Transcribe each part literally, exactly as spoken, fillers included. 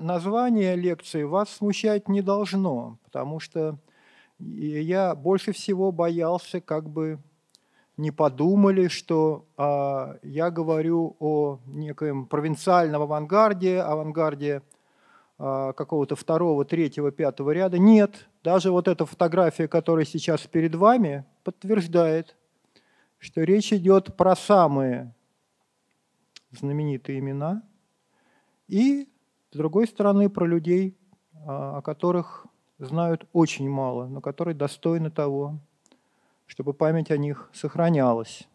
название лекции вас смущать не должно, потому что я больше всего боялся, как бы не подумали, что а, я говорю о некоем провинциальном авангарде, авангарде а, какого-то второго, третьего, пятого ряда. Нет, даже вот эта фотография, которая сейчас перед вами, подтверждает, что речь идет про самые знаменитые имена и, с другой стороны, про людей, о которых знают очень мало, но которые достойны того, чтобы память о них сохранялась.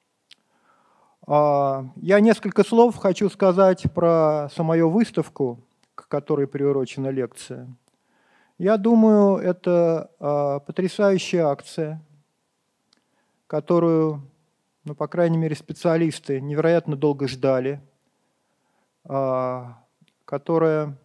Я несколько слов хочу сказать про самую выставку, к которой приурочена лекция. Я думаю, это потрясающая акция, которую, ну, по крайней мере, специалисты невероятно долго ждали, которая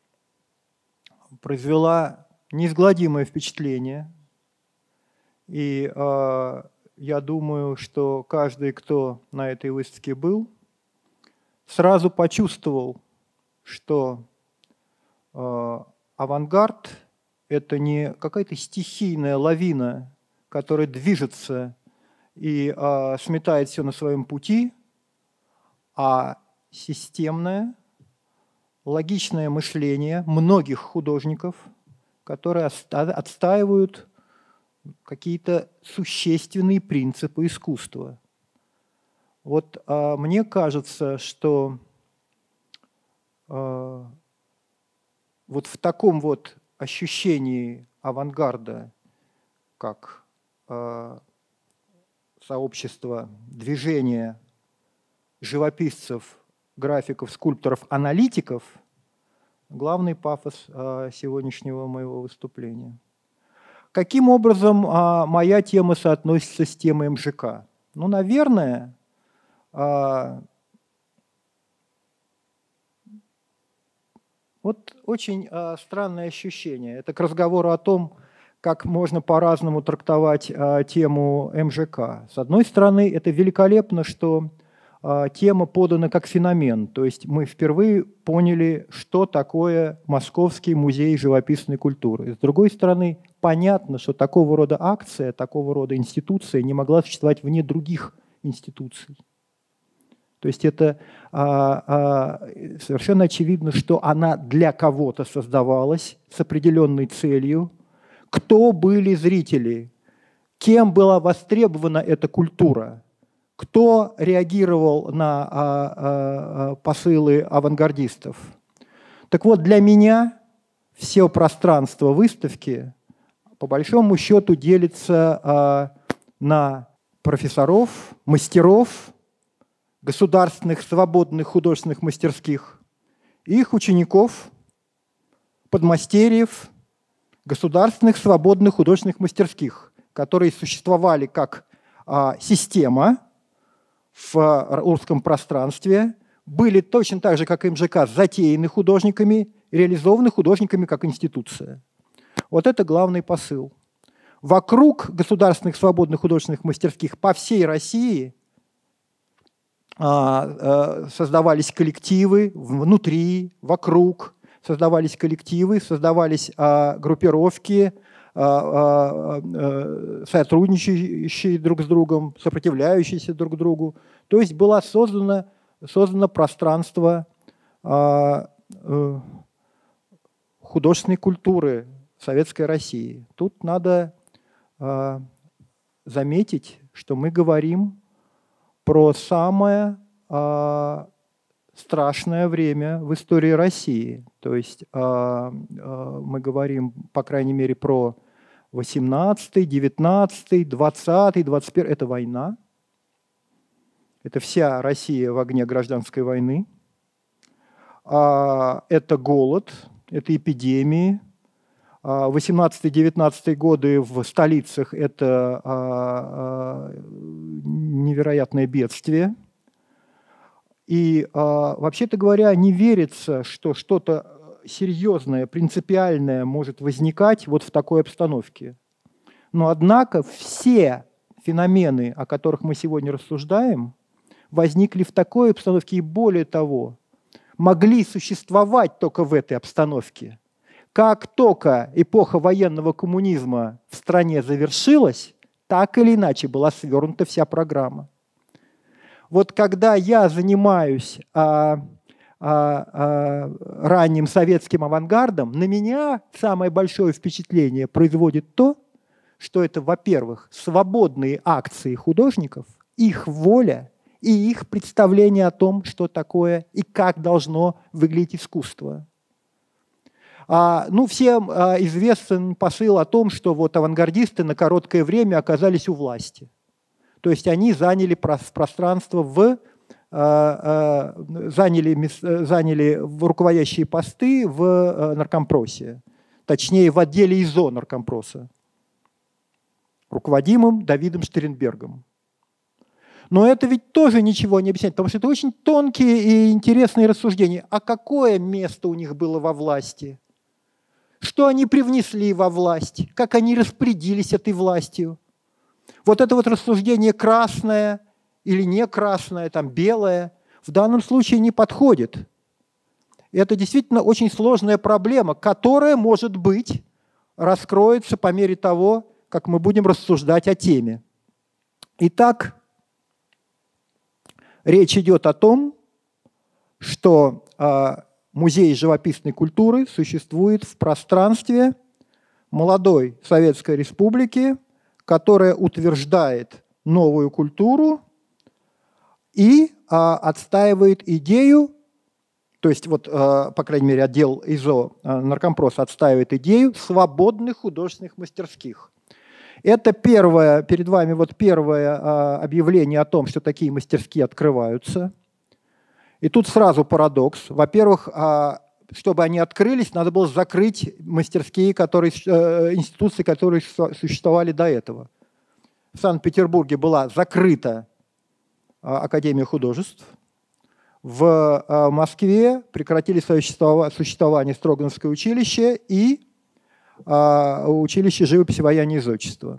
произвела неизгладимое впечатление. И э, я думаю, что каждый, кто на этой выставке был, сразу почувствовал, что э, авангард – это не какая-то стихийная лавина, которая движется и э, сметает все на своем пути, а системное, логичное мышление многих художников, которые отстаивают какие-то существенные принципы искусства. Вот а, мне кажется, что а, вот в таком вот ощущении авангарда, как а, сообщество движения живописцев, графиков, скульпторов, аналитиков, главный пафос а, сегодняшнего моего выступления. Каким образом а, моя тема соотносится с темой эм жэ ка? Ну, наверное, а, вот очень а, странное ощущение. Это к разговору о том, как можно по-разному трактовать а, тему эм жэ ка. С одной стороны, это великолепно, что а, тема подана как феномен. То есть мы впервые поняли, что такое Московский музей живописной культуры. С другой стороны, понятно, что такого рода акция, такого рода институция не могла существовать вне других институций. То есть это а, а, совершенно очевидно, что она для кого-то создавалась с определенной целью. Кто были зрители? Кем была востребована эта культура? Кто реагировал на а, а, посылы авангардистов? Так вот, для меня все пространство выставки по большому счету делится а, на профессоров, мастеров, государственных свободных художественных мастерских, их учеников, подмастерьев, государственных свободных художественных мастерских, которые существовали как а, система в русском пространстве, были точно так же, как эм жэ ка, затеяны художниками, реализованы художниками как институция. Вот это главный посыл. Вокруг государственных свободных художественных мастерских по всей России а, а, создавались коллективы внутри, вокруг, создавались коллективы, создавались а, группировки, а, а, а, сотрудничающие друг с другом, сопротивляющиеся друг другу. То есть было создано, создано пространство а, а, художественной культуры Советской России. Тут надо э, заметить, что мы говорим про самое э, страшное время в истории России. То есть э, э, мы говорим, по крайней мере, про восемнадцатый, девятнадцатый, двадцатый, двадцать первый. Это война. Это вся Россия в огне гражданской войны. Э, это голод, это эпидемии. восемнадцатый-девятнадцатый годы в столицах – это невероятное бедствие. И, вообще-то говоря, не верится, что что-то серьезное, принципиальное может возникать вот в такой обстановке. Но, однако, все феномены, о которых мы сегодня рассуждаем, возникли в такой обстановке. И более того, могли существовать только в этой обстановке. Как только эпоха военного коммунизма в стране завершилась, так или иначе была свернута вся программа. Вот когда я занимаюсь а, а, а, ранним советским авангардом, на меня самое большое впечатление производит то, что это, во-первых, свободные акции художников, их воля и их представление о том, что такое и как должно выглядеть искусство. А, ну, всем а, известен посыл о том, что вот авангардисты на короткое время оказались у власти. То есть они заняли пространство в, а, а, заняли, заняли в руководящие посты в а, наркомпросе, точнее в отделе ИЗО наркомпроса, руководимым Давидом Штернбергом. Но это ведь тоже ничего не объясняет, потому что это очень тонкие и интересные рассуждения. А какое место у них было во власти? Что они привнесли во власть? Как они распорядились этой властью? Вот это вот рассуждение красное или не красное, там белое, в данном случае не подходит. Это действительно очень сложная проблема, которая, может быть, раскроется по мере того, как мы будем рассуждать о теме. Итак, речь идет о том, что э, музей живописной культуры существует в пространстве молодой Советской Республики, которая утверждает новую культуру и э, отстаивает идею, то есть, вот, э, по крайней мере, отдел ИЗО э, наркомпроса отстаивает идею свободных художественных мастерских. Это первое, перед вами вот первое а, объявление о том, что такие мастерские открываются. И тут сразу парадокс. Во-первых, а, чтобы они открылись, надо было закрыть мастерские, которые, а, институции, которые существовали до этого. В Санкт-Петербурге была закрыта а, Академия художеств. В а, Москве прекратили свое существование Строгановское училище и училище живописи, ваяния и зодчества.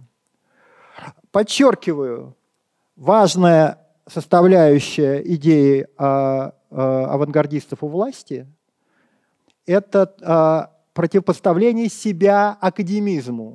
Подчеркиваю, важная составляющая идеи авангардистов у власти – это противопоставление себя академизму,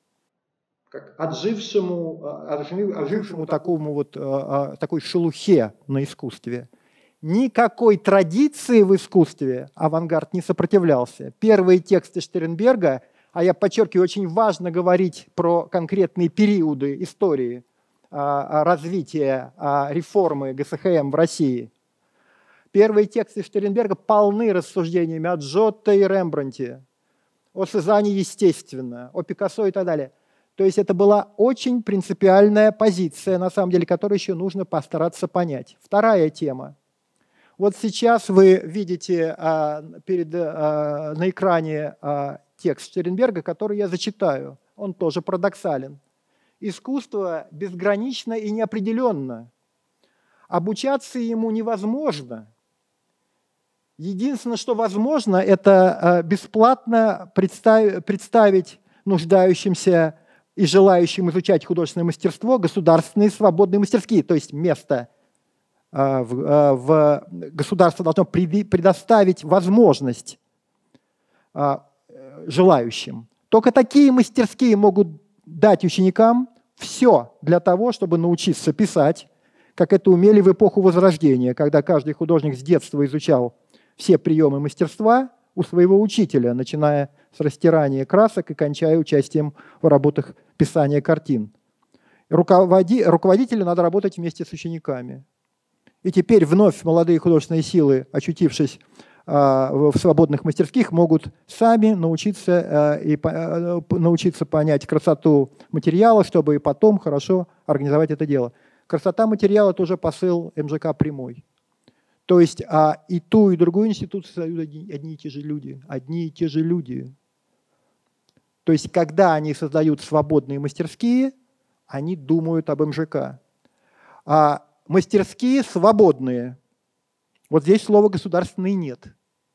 как отжившему, отжившему такому вот, такой шелухе на искусстве. Никакой традиции в искусстве авангард не сопротивлялся. Первые тексты Штернберга, а я подчеркиваю, очень важно говорить про конкретные периоды истории а, развития а, реформы ГСХМ в России. Первые тексты Штернберга полны рассуждениями о Джотто и Рембрандте, о Сезанне, естественно, о Пикассо и так далее. То есть это была очень принципиальная позиция, на самом деле, которую еще нужно постараться понять. Вторая тема. Вот сейчас вы видите а, перед, а, на экране а, текст Штернберга, который я зачитаю. Он тоже парадоксален. Искусство безгранично и неопределенно. Обучаться ему невозможно. Единственное, что возможно, это бесплатно представить, представить нуждающимся и желающим изучать художественное мастерство государственные свободные мастерские, то есть место в, в государство должно предоставить возможность желающим. Только такие мастерские могут дать ученикам все для того, чтобы научиться писать, как это умели в эпоху Возрождения, когда каждый художник с детства изучал все приемы мастерства у своего учителя, начиная с растирания красок и кончая участием в работах писания картин. Руководи, руководителю надо работать вместе с учениками. И теперь вновь молодые художественные силы, очутившись в свободных мастерских, могут сами научиться, и, научиться понять красоту материала, чтобы и потом хорошо организовать это дело. Красота материала – это уже посыл эм жэ ка прямой. То есть а и ту, и другую институцию создают одни, одни и те же люди. Одни и те же люди. То есть когда они создают свободные мастерские, они думают об эм жэ ка. А мастерские свободные. Вот здесь слова «государственные» нет.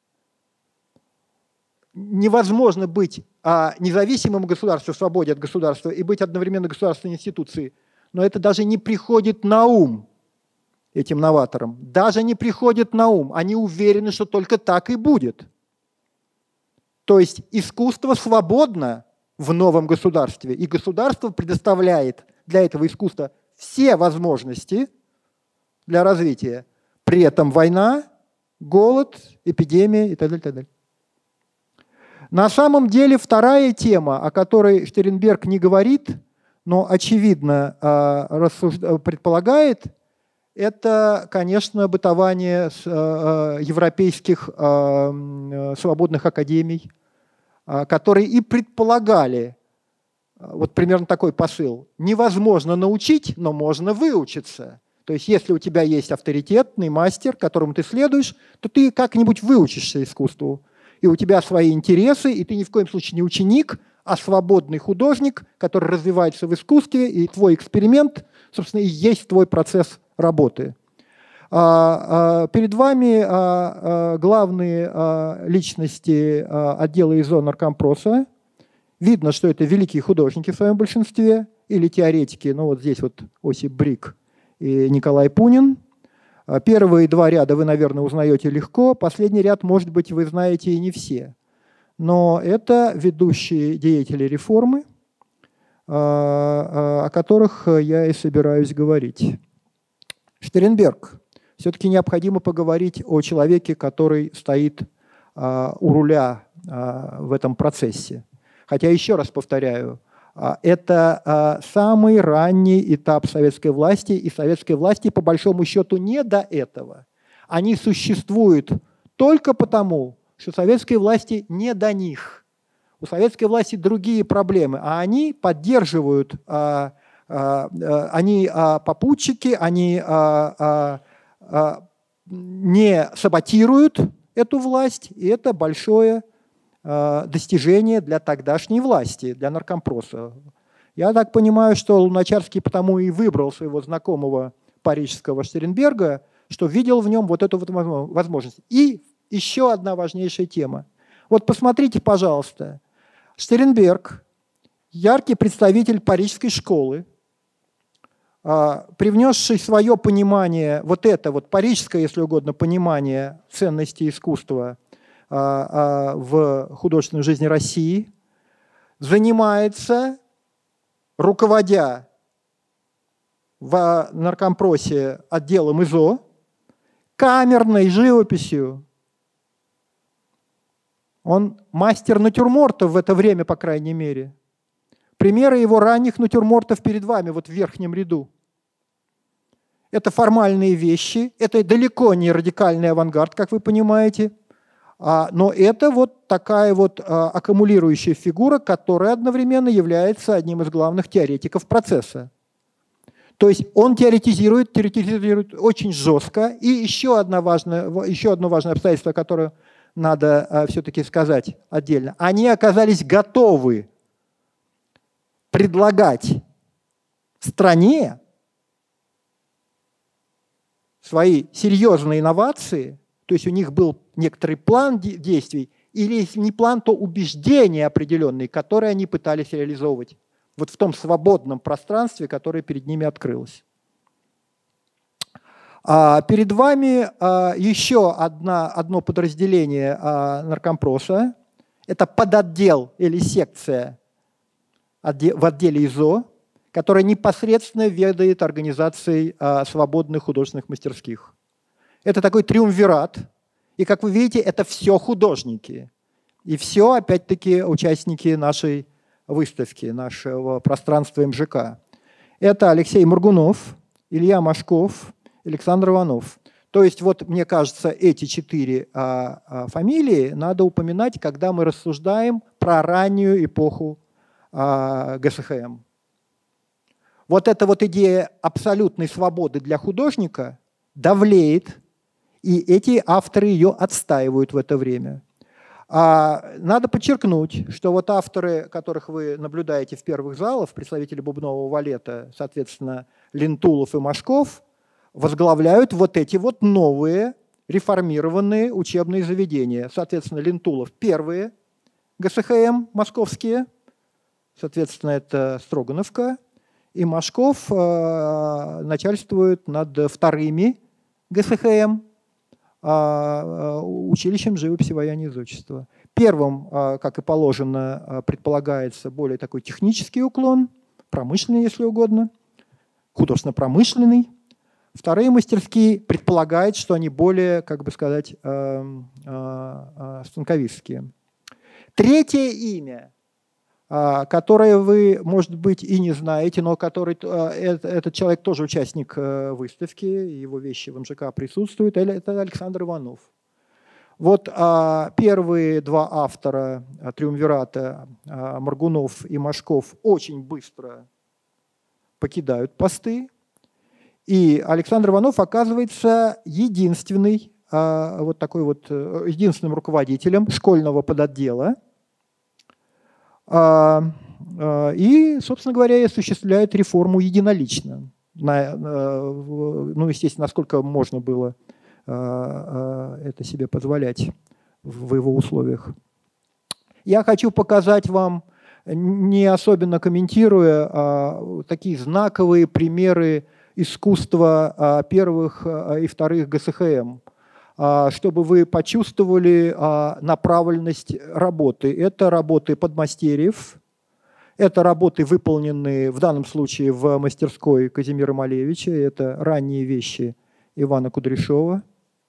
Невозможно быть а, независимым государством, в свободе от государства, и быть одновременно государственной институцией. Но это даже не приходит на ум. этим новаторам, даже не приходит на ум. Они уверены, что только так и будет. То есть искусство свободно в новом государстве, и государство предоставляет для этого искусства все возможности для развития. При этом война, голод, эпидемия и так далее, так далее. На самом деле вторая тема, о которой Штернберг не говорит, но очевидно предполагает, это, конечно, бытование европейских свободных академий, которые и предполагали вот примерно такой посыл. Невозможно научить, но можно выучиться. То есть если у тебя есть авторитетный мастер, которому ты следуешь, то ты как-нибудь выучишься искусству. И у тебя свои интересы, и ты ни в коем случае не ученик, а свободный художник, который развивается в искусстве, и твой эксперимент, собственно, и есть твой процесс работы. Перед вами главные личности отдела ИЗО наркомпроса. Видно, что это великие художники в своем большинстве, или теоретики, ну вот здесь вот Осип Брик и Николай Пунин. Первые два ряда вы, наверное, узнаете легко, последний ряд, может быть, вы знаете и не все. Но это ведущие деятели реформы, о которых я и собираюсь говорить. Штернберг. Все-таки необходимо поговорить о человеке, который стоит у руля в этом процессе. Хотя, еще раз повторяю, это самый ранний этап советской власти, и советской власти, по большому счету, не до этого. Они существуют только потому, что советской власти не до них. У советской власти другие проблемы, а они поддерживают, они попутчики, они не саботируют эту власть, и это большое достижение для тогдашней власти, для наркомпроса. Я так понимаю, что Луначарский потому и выбрал своего знакомого парижского Штернберга, что видел в нем вот эту вот возможность. И еще одна важнейшая тема. Вот посмотрите, пожалуйста, Штернберг, яркий представитель парижской школы, привнесший свое понимание, вот это вот парижское, если угодно, понимание ценности искусства в художественной жизни России, занимается, руководя в наркомпросе отделом ИЗО, камерной живописью. Он мастер натюрмортов в это время, по крайней мере. Примеры его ранних натюрмортов перед вами, вот в верхнем ряду. Это формальные вещи, это далеко не радикальный авангард, как вы понимаете, но это вот такая вот аккумулирующая фигура, которая одновременно является одним из главных теоретиков процесса. То есть он теоретизирует, теоретизирует очень жестко. И еще, одна важная, еще одно важное обстоятельство, которое надо все-таки сказать отдельно. Они оказались готовы предлагать стране свои серьезные инновации, то есть у них был некоторый план действий, или если не план, то убеждения определенные, которые они пытались реализовывать вот в том свободном пространстве, которое перед ними открылось. А перед вами а, еще одна, одно подразделение а, наркомпроса. Это подотдел или секция в отделе ИЗО, которая непосредственно ведает организацией а, свободных художественных мастерских. Это такой триумвират. И, как вы видите, это все художники. И все, опять-таки, участники нашей выставки, нашего пространства эм жэ ка. Это Алексей Моргунов, Илья Машков, Александр Иванов. То есть, вот, мне кажется, эти четыре а, а, фамилии надо упоминать, когда мы рассуждаем про раннюю эпоху а, гэ эс ха эм. Вот эта вот идея абсолютной свободы для художника давлеет, и эти авторы ее отстаивают в это время. А надо подчеркнуть, что вот авторы, которых вы наблюдаете в первых залах, представители бубнового валета, соответственно, Лентулов и Машков, возглавляют вот эти вот новые реформированные учебные заведения. Соответственно, Лентулов первые гэ эс ха эм московские, соответственно, это Строгановка, и Машков начальствует над вторыми ГСХМ, училищем живописи, ваяния и зодчества. Первым, как и положено, предполагается более такой технический уклон, промышленный, если угодно, художественно-промышленный. Вторые мастерские предполагают, что они более, как бы сказать, станковистские. Третье имя, которое вы, может быть, и не знаете, но который, этот человек тоже участник выставки, его вещи в эм жэ ка присутствуют, это Александр Иванов. Вот первые два автора триумвирата, Моргунов и Машков, очень быстро покидают посты. И Александр Иванов оказывается единственный, вот такой вот, единственным руководителем школьного подотдела. И, собственно говоря, осуществляет реформу единолично. Ну, естественно, насколько можно было это себе позволять в его условиях. Я хочу показать вам, не особенно комментируя, такие знаковые примеры искусства первых и вторых ГСХМ, чтобы вы почувствовали направленность работы. Это работы подмастерьев, это работы, выполненные в данном случае в мастерской Казимира Малевича, это ранние вещи Ивана Кудряшова.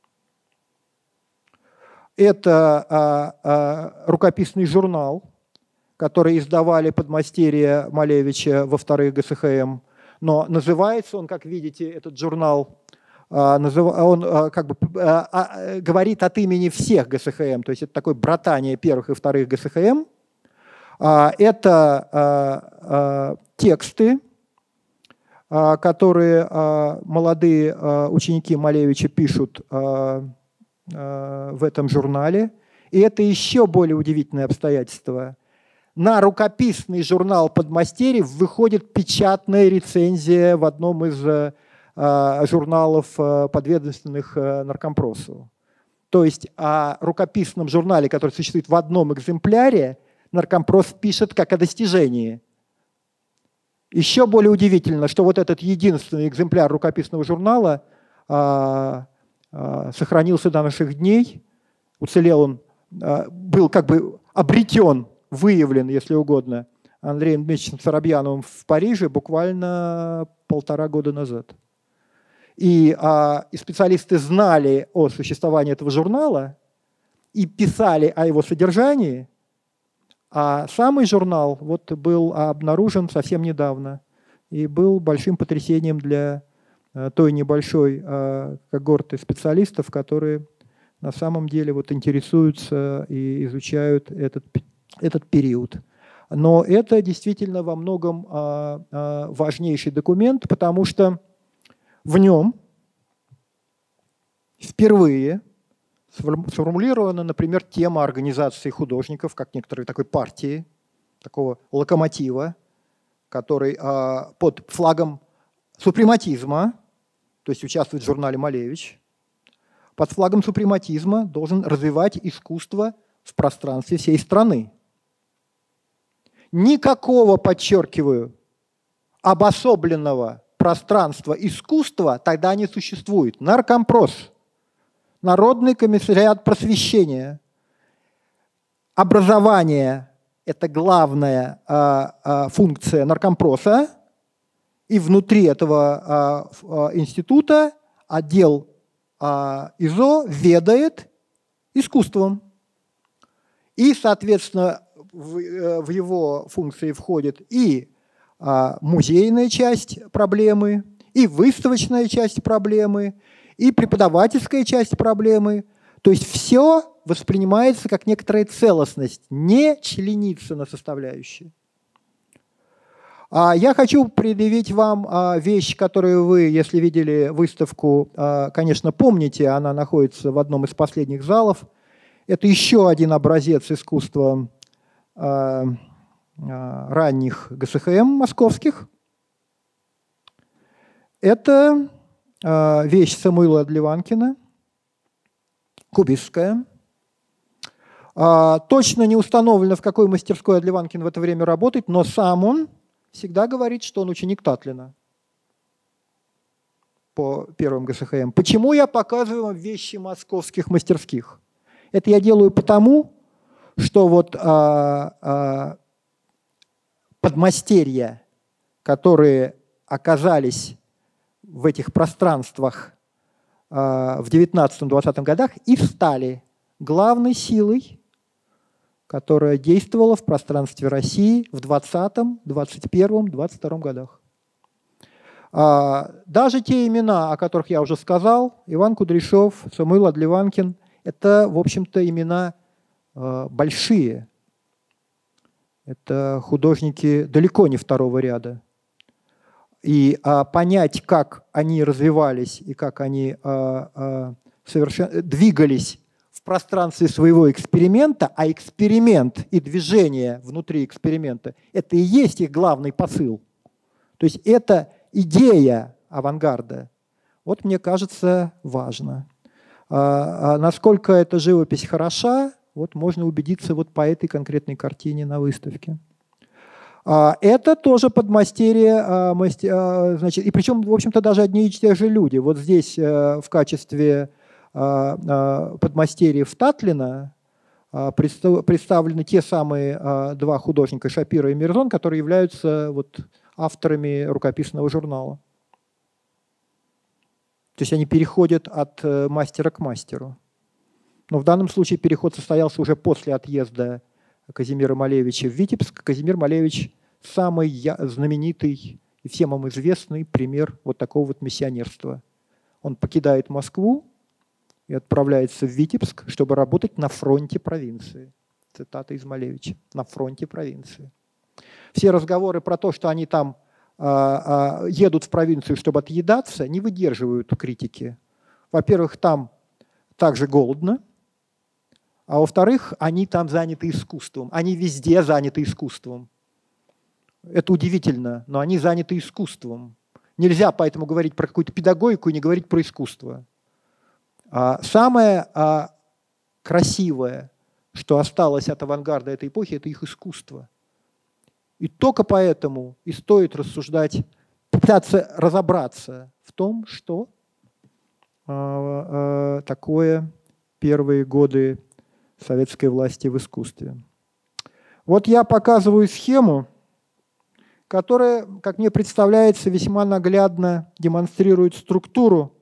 Это рукописный журнал, который издавали подмастерья Малевича во вторых ГСХМ, но называется он, как видите, этот журнал, он как бы говорит от имени всех ГСХМ, то есть это такое братание первых и вторых ГСХМ. Это тексты, которые молодые ученики Малевича пишут в этом журнале. И это еще более удивительное обстоятельство. На рукописный журнал подмастерьев выходит печатная рецензия в одном из журналов, подведомственных Наркомпросу. То есть о рукописном журнале, который существует в одном экземпляре, Наркомпрос пишет как о достижении. Еще более удивительно, что вот этот единственный экземпляр рукописного журнала а, а, сохранился до наших дней, уцелел он, а, был как бы обретен, выявлен, если угодно, Андреем Дмитриевичем Соробьяновым в Париже буквально полтора года назад. И, а, и специалисты знали о существовании этого журнала и писали о его содержании, а самый журнал вот был обнаружен совсем недавно и был большим потрясением для той небольшой когорты специалистов, которые на самом деле вот интересуются и изучают этот, этот период. Но это действительно во многом важнейший документ, потому что в нем впервые сформулирована, например, тема организации художников, как некоторой такой партии, такого локомотива, который а, под флагом супрематизма, то есть участвует в журнале «Малевич», под флагом супрематизма должен развивать искусство в пространстве всей страны. Никакого, подчеркиваю, обособленного пространства искусства тогда не существует. Наркомпрос. Народный комиссариат просвещения. Образование – это главная а, а, функция наркомпроса, и внутри этого а, а, института отдел а, ИЗО ведает искусством. И, соответственно, в, в его функции входит и а, музейная часть проблемы, и выставочная часть проблемы, и преподавательская часть проблемы. То есть все воспринимается как некоторая целостность, не членится на составляющие. Я хочу предъявить вам вещь, которую вы, если видели выставку, конечно, помните, она находится в одном из последних залов. Это еще один образец искусства ранних ГСХМ московских. Это вещь Самуила Дливанкина, кубистская. Точно не установлено, в какой мастерской Дливанкин в это время работает, но сам он всегда говорит, что он ученик Татлина по первым ГСХМ. Почему я показываю вам вещи московских мастерских? Это я делаю потому, что вот а, а, подмастерья, которые оказались в этих пространствах а, в девятнадцатом-двадцатом годах, и стали главной силой, которая действовала в пространстве России в двадцатом, двадцать первом, двадцать втором годах. А, даже те имена, о которых я уже сказал, Иван Кудряшов, Самуил Адливанкин, это, в общем-то, имена а, большие. Это художники далеко не второго ряда. И а, понять, как они развивались и как они а, а, совершенно двигались в пространстве своего эксперимента, а эксперимент и движение внутри эксперимента – это и есть их главный посыл. То есть это идея авангарда. Вот мне кажется, важно. А, а насколько эта живопись хороша, вот можно убедиться вот по этой конкретной картине на выставке. А, это тоже подмастерье, а, мастер, а, значит, и причем, в общем-то, даже одни и те же люди. Вот здесь а, в качестве подмастерьев Татлина представлены те самые два художника Шапира и Мирзон, которые являются вот авторами рукописного журнала. То есть они переходят от мастера к мастеру. Но в данном случае переход состоялся уже после отъезда Казимира Малевича в Витебск. Казимир Малевич – самый знаменитый и всем вам известный пример вот такого вот миссионерства. Он покидает Москву и отправляется в Витебск, чтобы работать на фронте провинции. Цитата из Малевича. На фронте провинции. Все разговоры про то, что они там а, а, едут в провинцию, чтобы отъедаться, не выдерживают критики. Во-первых, там также голодно, а во-вторых, они там заняты искусством. Они везде заняты искусством. Это удивительно, но они заняты искусством. Нельзя поэтому говорить про какую-то педагогику и не говорить про искусство. Самое красивое, что осталось от авангарда этой эпохи, это их искусство. И только поэтому и стоит рассуждать, попытаться разобраться в том, что такое первые годы советской власти в искусстве. Вот я показываю схему, которая, как мне представляется, весьма наглядно демонстрирует структуру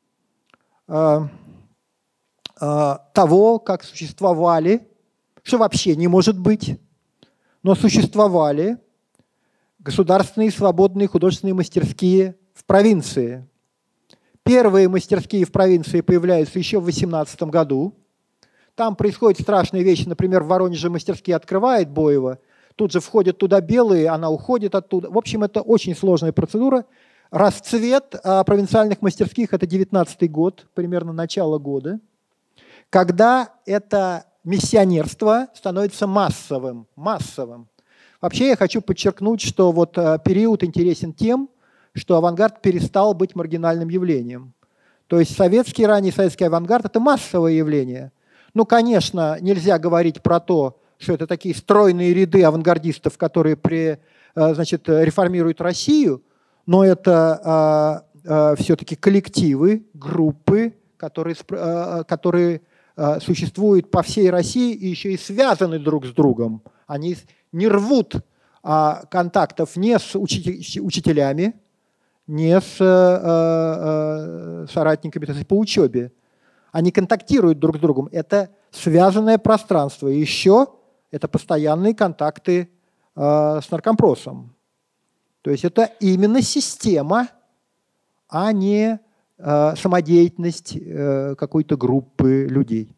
того, как существовали, что вообще не может быть, но существовали государственные свободные художественные мастерские в провинции. Первые мастерские в провинции появляются еще в восемнадцатом году. Там происходят страшные вещи. Например, в Воронеже мастерские открывает Боева, тут же входят туда белые, она уходит оттуда. В общем, это очень сложная процедура. Расцвет провинциальных мастерских – это девятнадцатый год, примерно начало года, когда это миссионерство становится массовым. массовым. Вообще я хочу подчеркнуть, что вот период интересен тем, что авангард перестал быть маргинальным явлением. То есть советский, ранний советский авангард – это массовое явление. Ну, конечно, нельзя говорить про то, что это такие стройные ряды авангардистов, которые при, значит, реформируют Россию, но это а, а, все-таки коллективы, группы, которые, а, которые а, существуют по всей России и еще и связаны друг с другом. Они не рвут а, контактов не с учителями, не с а, а, соратниками, то есть по учебе. Они контактируют друг с другом. Это связанное пространство. И еще это постоянные контакты а, с наркомпросом. То есть это именно система, а не э, самодеятельность э, какой-то группы людей.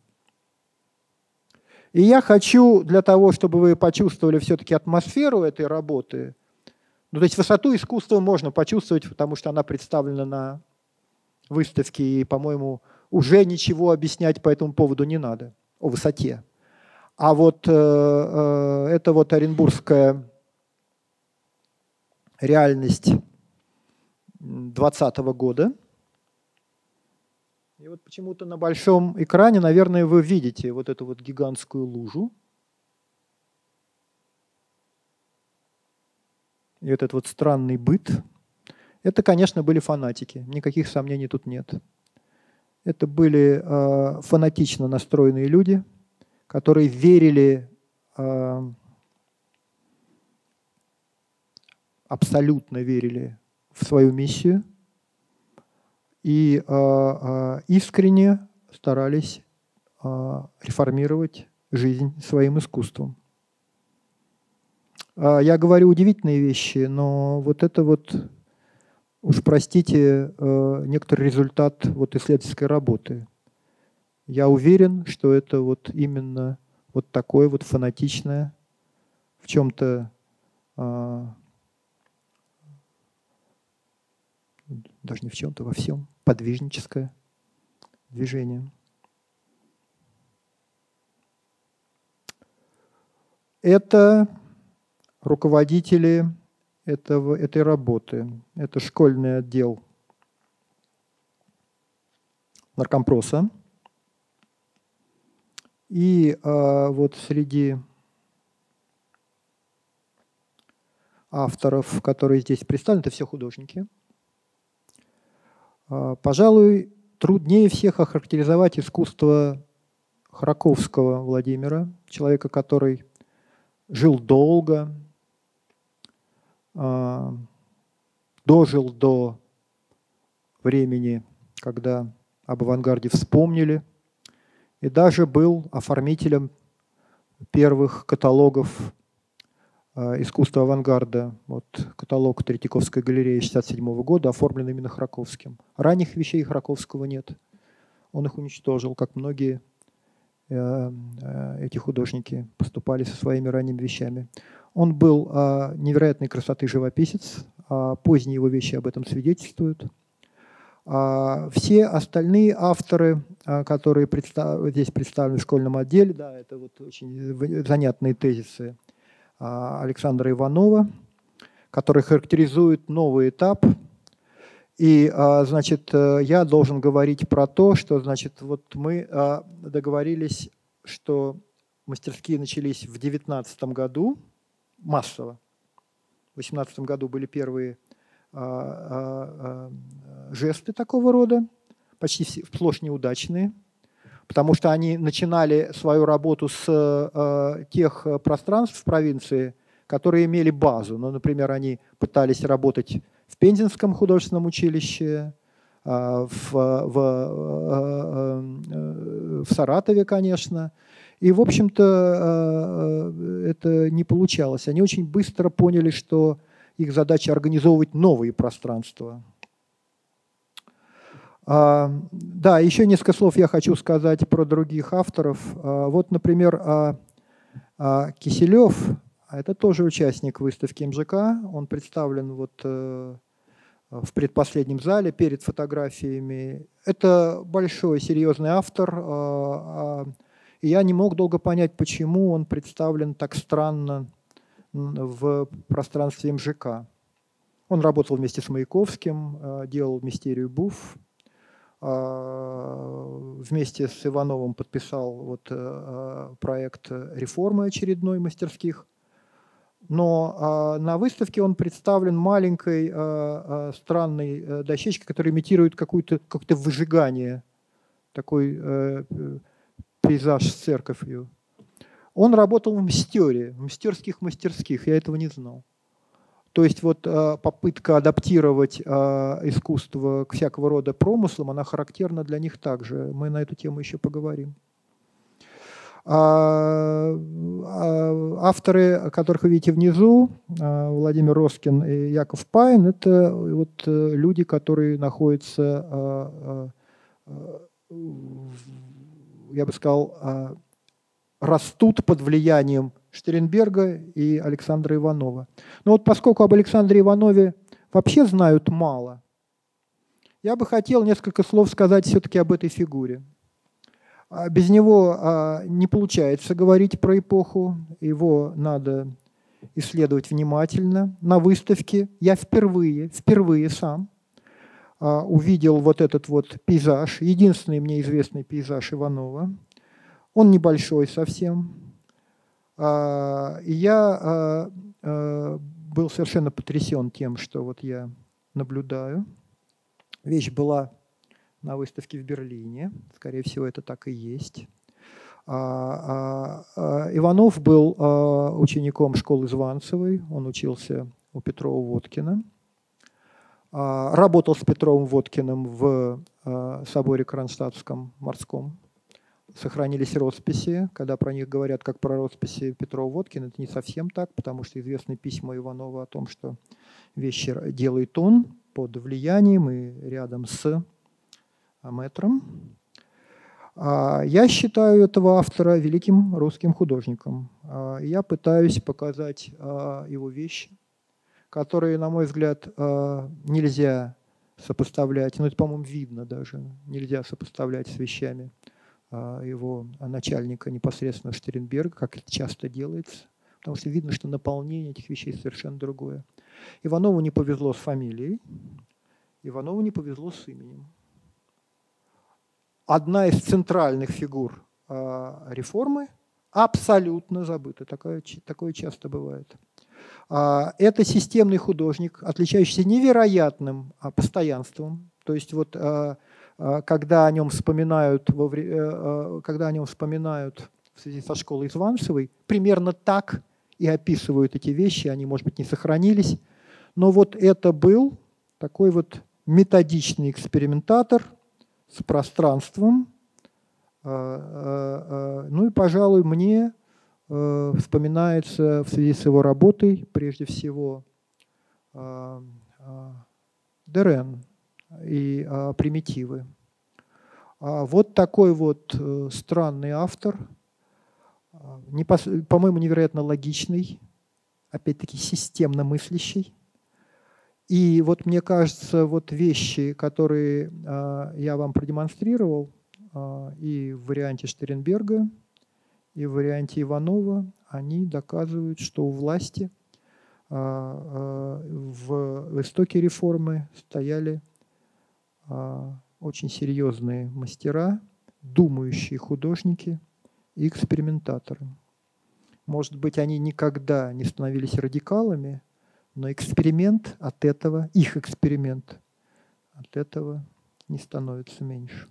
И я хочу для того, чтобы вы почувствовали все-таки атмосферу этой работы, ну, то есть высоту искусства можно почувствовать, потому что она представлена на выставке, и, по-моему, уже ничего объяснять по этому поводу не надо, о высоте. А вот э, э, это вот оренбургская реальность двадцатого года. И вот почему-то на большом экране, наверное, вы видите вот эту вот гигантскую лужу. и этот вот странный быт, это, конечно, были фанатики, никаких сомнений тут нет. Это были э, фанатично настроенные люди, которые верили, э, абсолютно верили в свою миссию и э, э, искренне старались э, реформировать жизнь своим искусством. Э, я говорю удивительные вещи, но вот это вот, уж простите, э, некоторый результат вот исследовательской работы. Я уверен, что это вот именно вот такое вот фанатичное, в чем-то э, даже не в чем-то, во всем, подвижническое движение. Это руководители этого, этой работы. Это школьный отдел наркомпроса. И а, вот среди авторов, которые здесь представлены, это все художники. А, пожалуй, труднее всех охарактеризовать искусство Храковского Владимира, человека, который жил долго, а, дожил до времени, когда об авангарде вспомнили, и даже был оформителем первых каталогов э, искусства авангарда. Вот каталог Третьяковской галереи шестьдесят седьмого года оформлен именно Храковским. Ранних вещей Храковского нет. Он их уничтожил, как многие э, э, эти художники поступали со своими ранними вещами. Он был э, невероятной красоты живописец, а поздние его вещи об этом свидетельствуют. А все остальные авторы, которые представ... здесь представлены в школьном отделе, да, это вот очень занятные тезисы Александра Иванова, которые характеризуют новый этап. И, значит, я должен говорить про то, что, значит, вот мы договорились, что мастерские начались в девятнадцатом году массово. В восемнадцатом году были первые жесты такого рода, почти сплошь неудачные, потому что они начинали свою работу с тех пространств в провинции, которые имели базу. Ну, например, они пытались работать в Пензенском художественном училище, в, в, в Саратове, конечно. И, в общем-то, это не получалось. Они очень быстро поняли, что их задача организовывать новые пространства. А, да, еще несколько слов я хочу сказать про других авторов. А, вот, например, а, а Киселев, это тоже участник выставки эм жэ ка. Он представлен вот а, в предпоследнем зале перед фотографиями. Это большой, серьезный автор. А, а, и я не мог долго понять, почему он представлен так странно в пространстве эм жэ ка. Он работал вместе с Маяковским, делал «Мистерию Буф». Вместе с Ивановым подписал вот проект реформы очередной мастерских. Но на выставке он представлен маленькой странной дощечкой, которая имитирует какое-то какое-то выжигание, такой пейзаж с церковью. Он работал в мстере, в мстерских мастерских, я этого не знал. То есть вот попытка адаптировать искусство к всякого рода промыслам, она характерна для них также. Мы на эту тему еще поговорим. Авторы, которых вы видите внизу, Владимир Роскин и Яков Пайн, это вот люди, которые находятся, я бы сказал, растут под влиянием Штернберга и Александра Иванова. Но вот поскольку об Александре Иванове вообще знают мало, я бы хотел несколько слов сказать все-таки об этой фигуре. Без него не получается говорить про эпоху, его надо исследовать внимательно. На выставке я впервые, впервые сам увидел вот этот вот пейзаж, единственный мне известный пейзаж Иванова. Он небольшой совсем. И я был совершенно потрясен тем, что вот я наблюдаю. Вещь была на выставке в Берлине. Скорее всего, это так и есть. Иванов был учеником школы Званцевой. Он учился у Петрова-Водкина. Работал с Петровым-Водкиным в соборе Кронштадтском морском. Сохранились росписи. Когда про них говорят как про росписи Петрова-Водкина, это не совсем так, потому что известны письма Иванова о том, что вещи делает он под влиянием и рядом с мэтром. Я считаю этого автора великим русским художником. Я пытаюсь показать его вещи, которые, на мой взгляд, нельзя сопоставлять, ну это, по-моему, видно даже, нельзя сопоставлять с вещами его начальника непосредственно Штернберга, как это часто делается, потому что видно, что наполнение этих вещей совершенно другое. Иванову не повезло с фамилией, Иванову не повезло с именем. Одна из центральных фигур реформы абсолютно забыта, такое, такое часто бывает. Это системный художник, отличающийся невероятным постоянством. То есть вот когда о нем вспоминают, когда о нем вспоминают в связи со школой Званцевой, примерно так и описывают эти вещи. Они, может быть, не сохранились. Но вот это был такой вот методичный экспериментатор с пространством. Ну и, пожалуй, мне вспоминается в связи с его работой, прежде всего, Дерен и примитивы. Вот такой вот странный автор, по-моему, невероятно логичный, опять-таки системно мыслящий. И вот мне кажется, вот вещи, которые я вам продемонстрировал, и в варианте Штернберга, и в варианте Иванова, они доказывают, что у власти в истоке реформы стояли очень серьезные мастера, думающие художники и экспериментаторы. Может быть, они никогда не становились радикалами, но эксперимент от этого, их эксперимент от этого не становится меньше.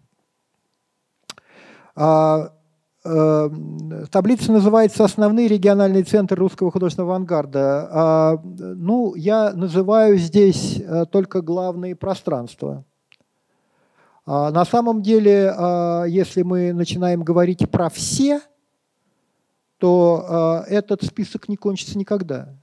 Таблица называется «Основные региональные центры русского художественного авангарда». Ну, я называю здесь только главные пространства. На самом деле, если мы начинаем говорить про все, то этот список не кончится никогда.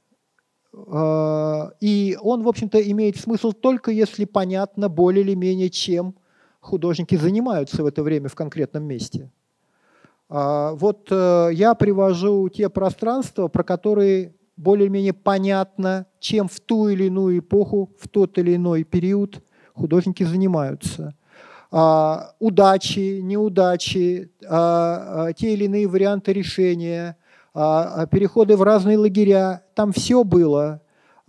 И он, в общем-то, имеет смысл только если понятно более или менее, чем художники занимаются в это время в конкретном месте. Вот я привожу те пространства, про которые более-менее понятно, чем в ту или иную эпоху, в тот или иной период художники занимаются. Удачи, неудачи, те или иные варианты решения, переходы в разные лагеря, там все было.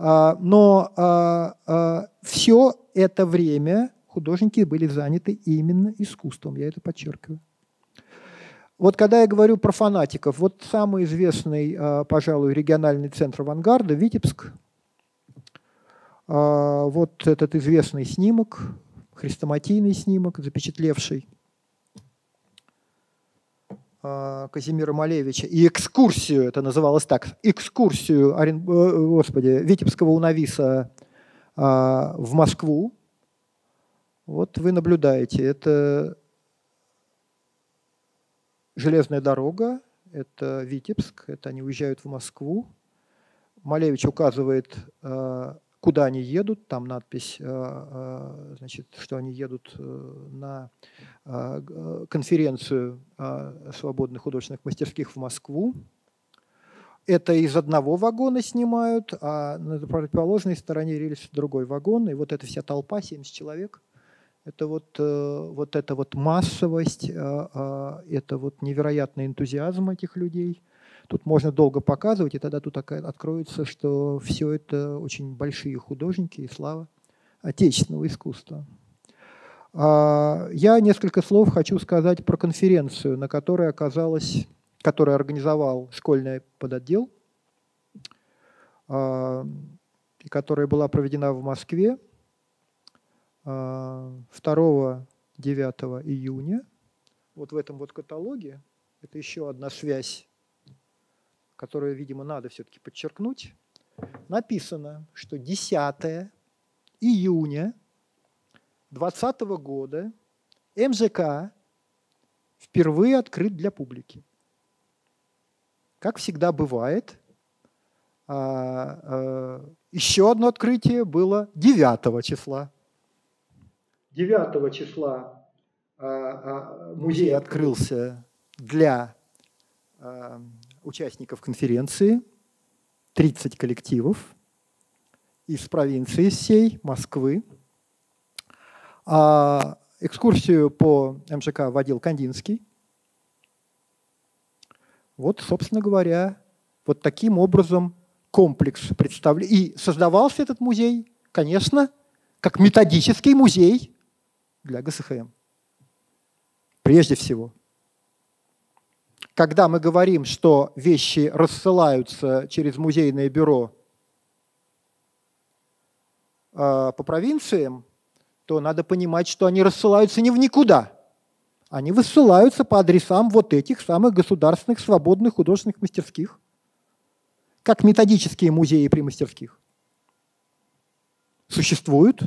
Но все это время художники были заняты именно искусством, я это подчеркиваю. Вот когда я говорю про фанатиков, вот самый известный, пожалуй, региональный центр авангарда – Витебск. Вот этот известный снимок, хрестоматийный снимок, запечатлевший Казимира Малевича. И экскурсию, это называлось так, экскурсию Господи, Витебского унависа в Москву. Вот вы наблюдаете, это железная дорога, это Витебск, это они уезжают в Москву. Малевич указывает, куда они едут, там надпись, значит, что они едут на конференцию свободных художественных мастерских в Москву. Это из одного вагона снимают, а на противоположной стороне рельса другой вагон, и вот эта вся толпа, семьдесят человек. Это вот, вот эта вот массовость, это вот невероятный энтузиазм этих людей. Тут можно долго показывать, и тогда тут откроется, что все это очень большие художники и слава отечественного искусства. Я несколько слов хочу сказать про конференцию, на которой оказалась, которую организовал школьный подотдел. и которая была проведена в Москве второго-девятого июня. Вот в этом вот каталоге, это еще одна связь, которую, видимо, надо все-таки подчеркнуть, написано, что десятого июня двадцатого года эм жэ ка впервые открыт для публики. Как всегда бывает, еще одно открытие было девятого числа. девятого числа музей открылся для участников конференции, тридцать коллективов из провинции всей, Москвы. А экскурсию по эм жэ ка водил Кандинский. Вот, собственно говоря, вот таким образом комплекс представлен. И создавался этот музей, конечно, как методический музей для гэ эс эф эм. Прежде всего. Когда мы говорим, что вещи рассылаются через музейное бюро э, по провинциям, то надо понимать, что они рассылаются не в никуда. Они высылаются по адресам вот этих самых государственных свободных художественных мастерских, как методические музеи при мастерских. Существуют.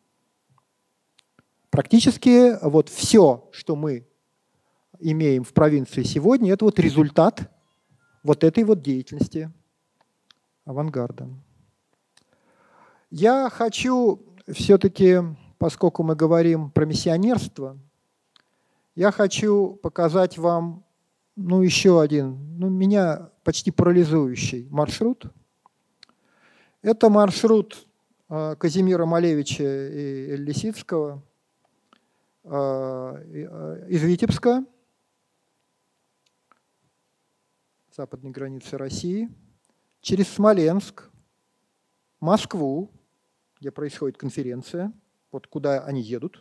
Практически вот все, что мы имеем в провинции сегодня, это вот результат вот этой вот деятельности авангарда. Я хочу все-таки, поскольку мы говорим про миссионерство, я хочу показать вам ну, еще один, ну, меня почти парализующий маршрут. Это маршрут э, Казимира Малевича и Лисицкого э, э, из Витебска, западной границы России, через Смоленск, Москву, где происходит конференция, вот куда они едут,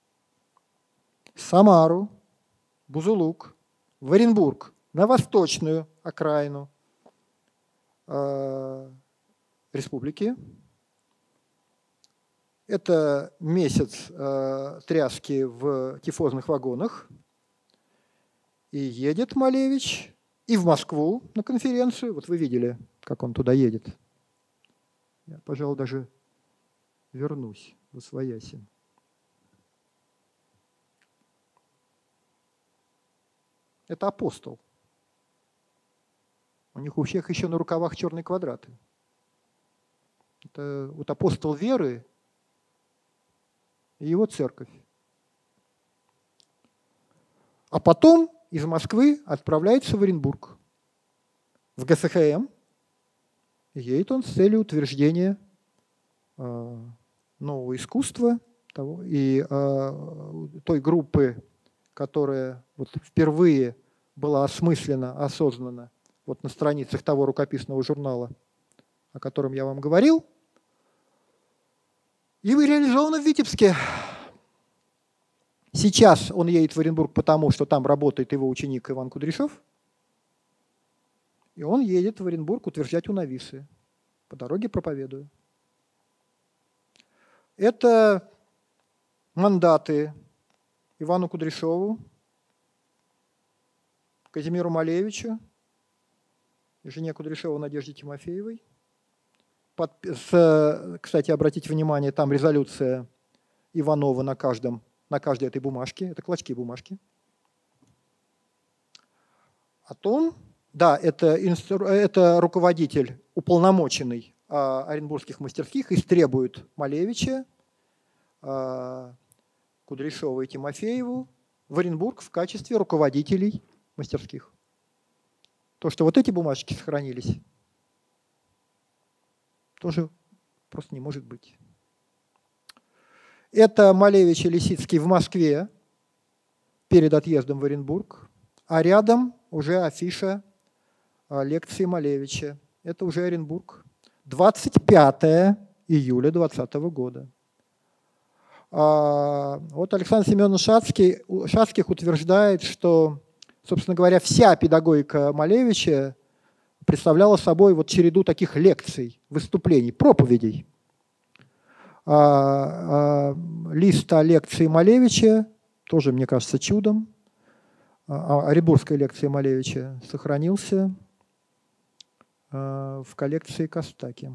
Самару, Бузулук, в Оренбург, на восточную окраину э, республики. Это месяц э, тряски в тифозных вагонах. И едет Малевич и в Москву на конференцию. Вот вы видели, как он туда едет. Я, пожалуй, даже вернусь в Освояси. Это апостол. У них у всех еще на рукавах черные квадраты. Это вот апостол веры и его церковь. А потом из Москвы отправляется в Оренбург, в гэ эс эф эм. Едет он с целью утверждения э, нового искусства того, и э, той группы, которая вот впервые была осмысленно, осознана вот на страницах того рукописного журнала, о котором я вам говорил, и реализована в Витебске. Сейчас он едет в Оренбург, потому что там работает его ученик Иван Кудряшов, и он едет в Оренбург утверждать унависы. По дороге проповедую. Это мандаты Ивану Кудряшову, Казимиру Малевичу, жене Кудряшова Надежде Тимофеевой. Под, с, кстати, обратите внимание, там резолюция Иванова на, каждом, на каждой этой бумажке. Это клочки бумажки. О том, да, это, инстру, это руководитель, уполномоченный а, оренбургских мастерских, истребует Малевича, а, Кудряшова и Тимофееву в Оренбург в качестве руководителей мастерских. То, что вот эти бумажки сохранились, тоже просто не может быть. Это Малевич и Лисицкий в Москве перед отъездом в Оренбург, а рядом уже афиша лекции Малевича. Это уже Оренбург. двадцать пятого июля двадцатого года. Вот Александр Семенович Шацкий, Шацких утверждает, что, собственно говоря, вся педагогика Малевича представляла собой вот череду таких лекций, выступлений, проповедей. А, а, лист о лекции Малевича, тоже, мне кажется, чудом, а, оренбургской лекции Малевича сохранился а, в коллекции Костаки.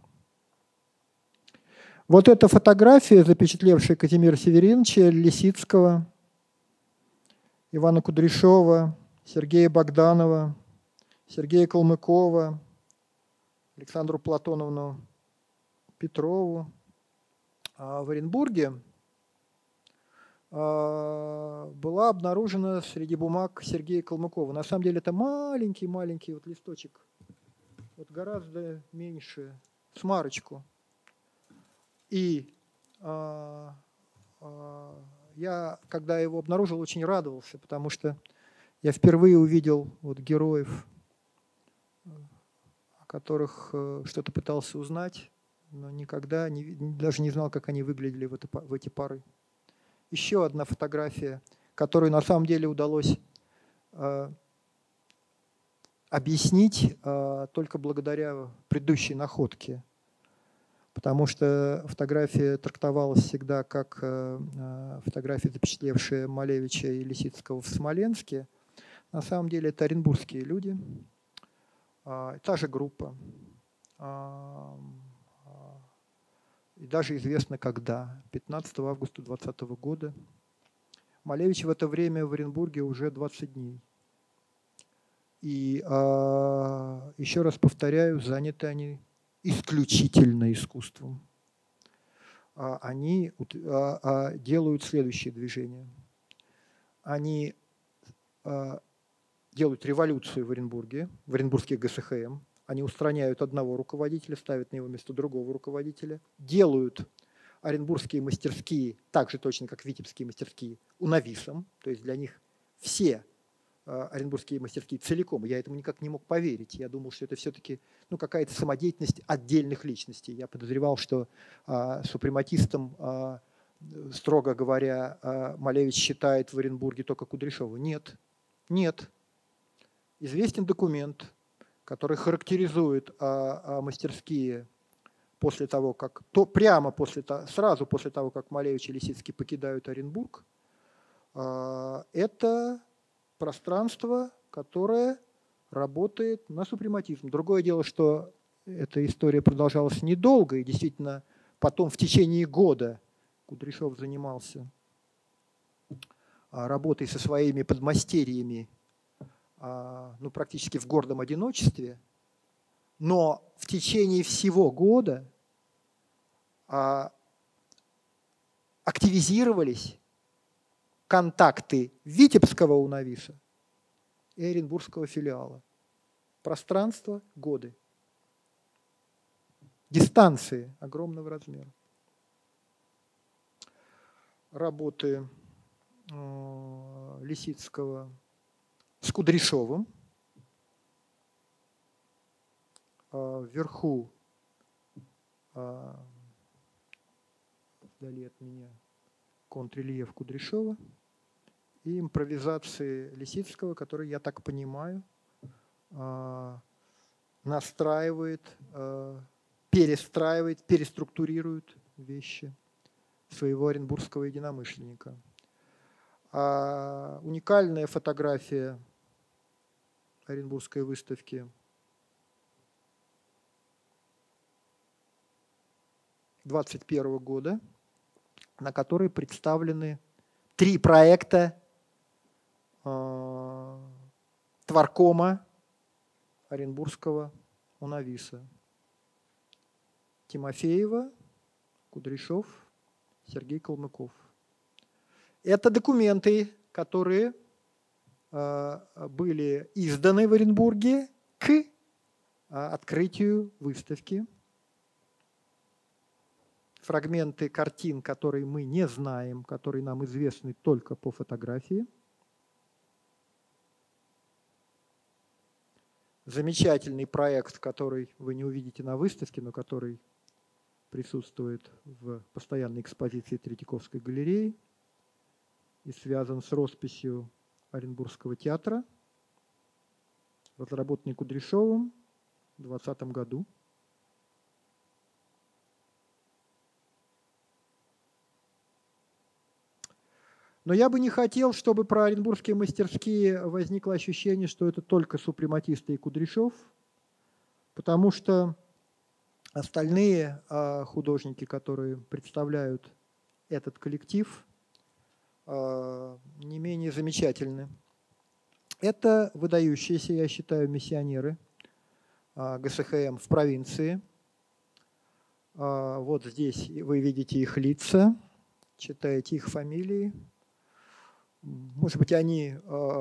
Вот эта фотография, запечатлевшая Казимира Севериновича, Лисицкого, Ивана Кудряшова, Сергея Богданова, Сергея Калмыкова, Александру Платоновну Петрову в Оренбурге, была обнаружена среди бумаг Сергея Калмыкова. На самом деле это маленький-маленький вот листочек, вот гораздо меньше, смарочку. И а, а, я, когда его обнаружил, очень радовался, потому что я впервые увидел вот героев, о которых что-то пытался узнать, но никогда не, даже не знал, как они выглядели в, это, в эти поры. Еще одна фотография, которую на самом деле удалось э, объяснить э, только благодаря предыдущей находке. Потому что фотография трактовалась всегда как э, фотография, запечатлевшая Малевича и Лисицкого в Смоленске. На самом деле это оренбургские люди, э, та же группа. Э, И даже известно, когда, пятнадцатого августа двадцатого года. Малевич в это время в Оренбурге уже двадцать дней. И а, еще раз повторяю, заняты они исключительно искусством. А, они а, а, делают следующее движение. Они а, делают революцию в Оренбурге, в оренбургских ГСХМ. Они устраняют одного руководителя, ставят на его место другого руководителя, делают оренбургские мастерские, так же точно, как витебские мастерские, унависом. То есть для них все оренбургские мастерские целиком. Я этому никак не мог поверить. Я думал, что это все-таки ну, какая-то самодеятельность отдельных личностей. Я подозревал, что а, супрематистом, а, строго говоря, а, Малевич считает в Оренбурге только Кудряшова. Нет, нет. Известен документ, который характеризует а, а, мастерские после того, как, то прямо после, сразу после того, как Малевич и Лисицкий покидают Оренбург, а, это пространство, которое работает на супрематизм. Другое дело, что эта история продолжалась недолго, и действительно потом в течение года Кудряшов занимался работой со своими подмастерьями, ну, практически в гордом одиночестве, но в течение всего года активизировались контакты Витебского унависа и Оренбургского филиала. Пространство, годы. Дистанции огромного размера. Работы э, Лисицкого с Кудряшовым. Э, вверху, э, вдали от меня, контррельеф Кудряшова. И импровизации Лисицкого, который, я так понимаю, настраивает, перестраивает, переструктурирует вещи своего оренбургского единомышленника. Уникальная фотография Оренбургской выставки двадцать первого года, на которой представлены три проекта Творкома Оренбургского унависа. Тимофеева, Кудряшов, Сергей Калмыков. Это документы, которые были изданы в Оренбурге к открытию выставки. Фрагменты картин, которые мы не знаем, которые нам известны только по фотографии. Замечательный проект, который вы не увидите на выставке, но который присутствует в постоянной экспозиции Третьяковской галереи и связан с росписью Оренбургского театра разработанный Кудряшовым в двадцатом году. Но я бы не хотел, чтобы про оренбургские мастерские возникло ощущение, что это только супрематисты и Кудряшов, потому что остальные художники, которые представляют этот коллектив, не менее замечательны. Это выдающиеся, я считаю, миссионеры ГСХМ в провинции. Вот здесь вы видите их лица, читаете их фамилии. Может быть, они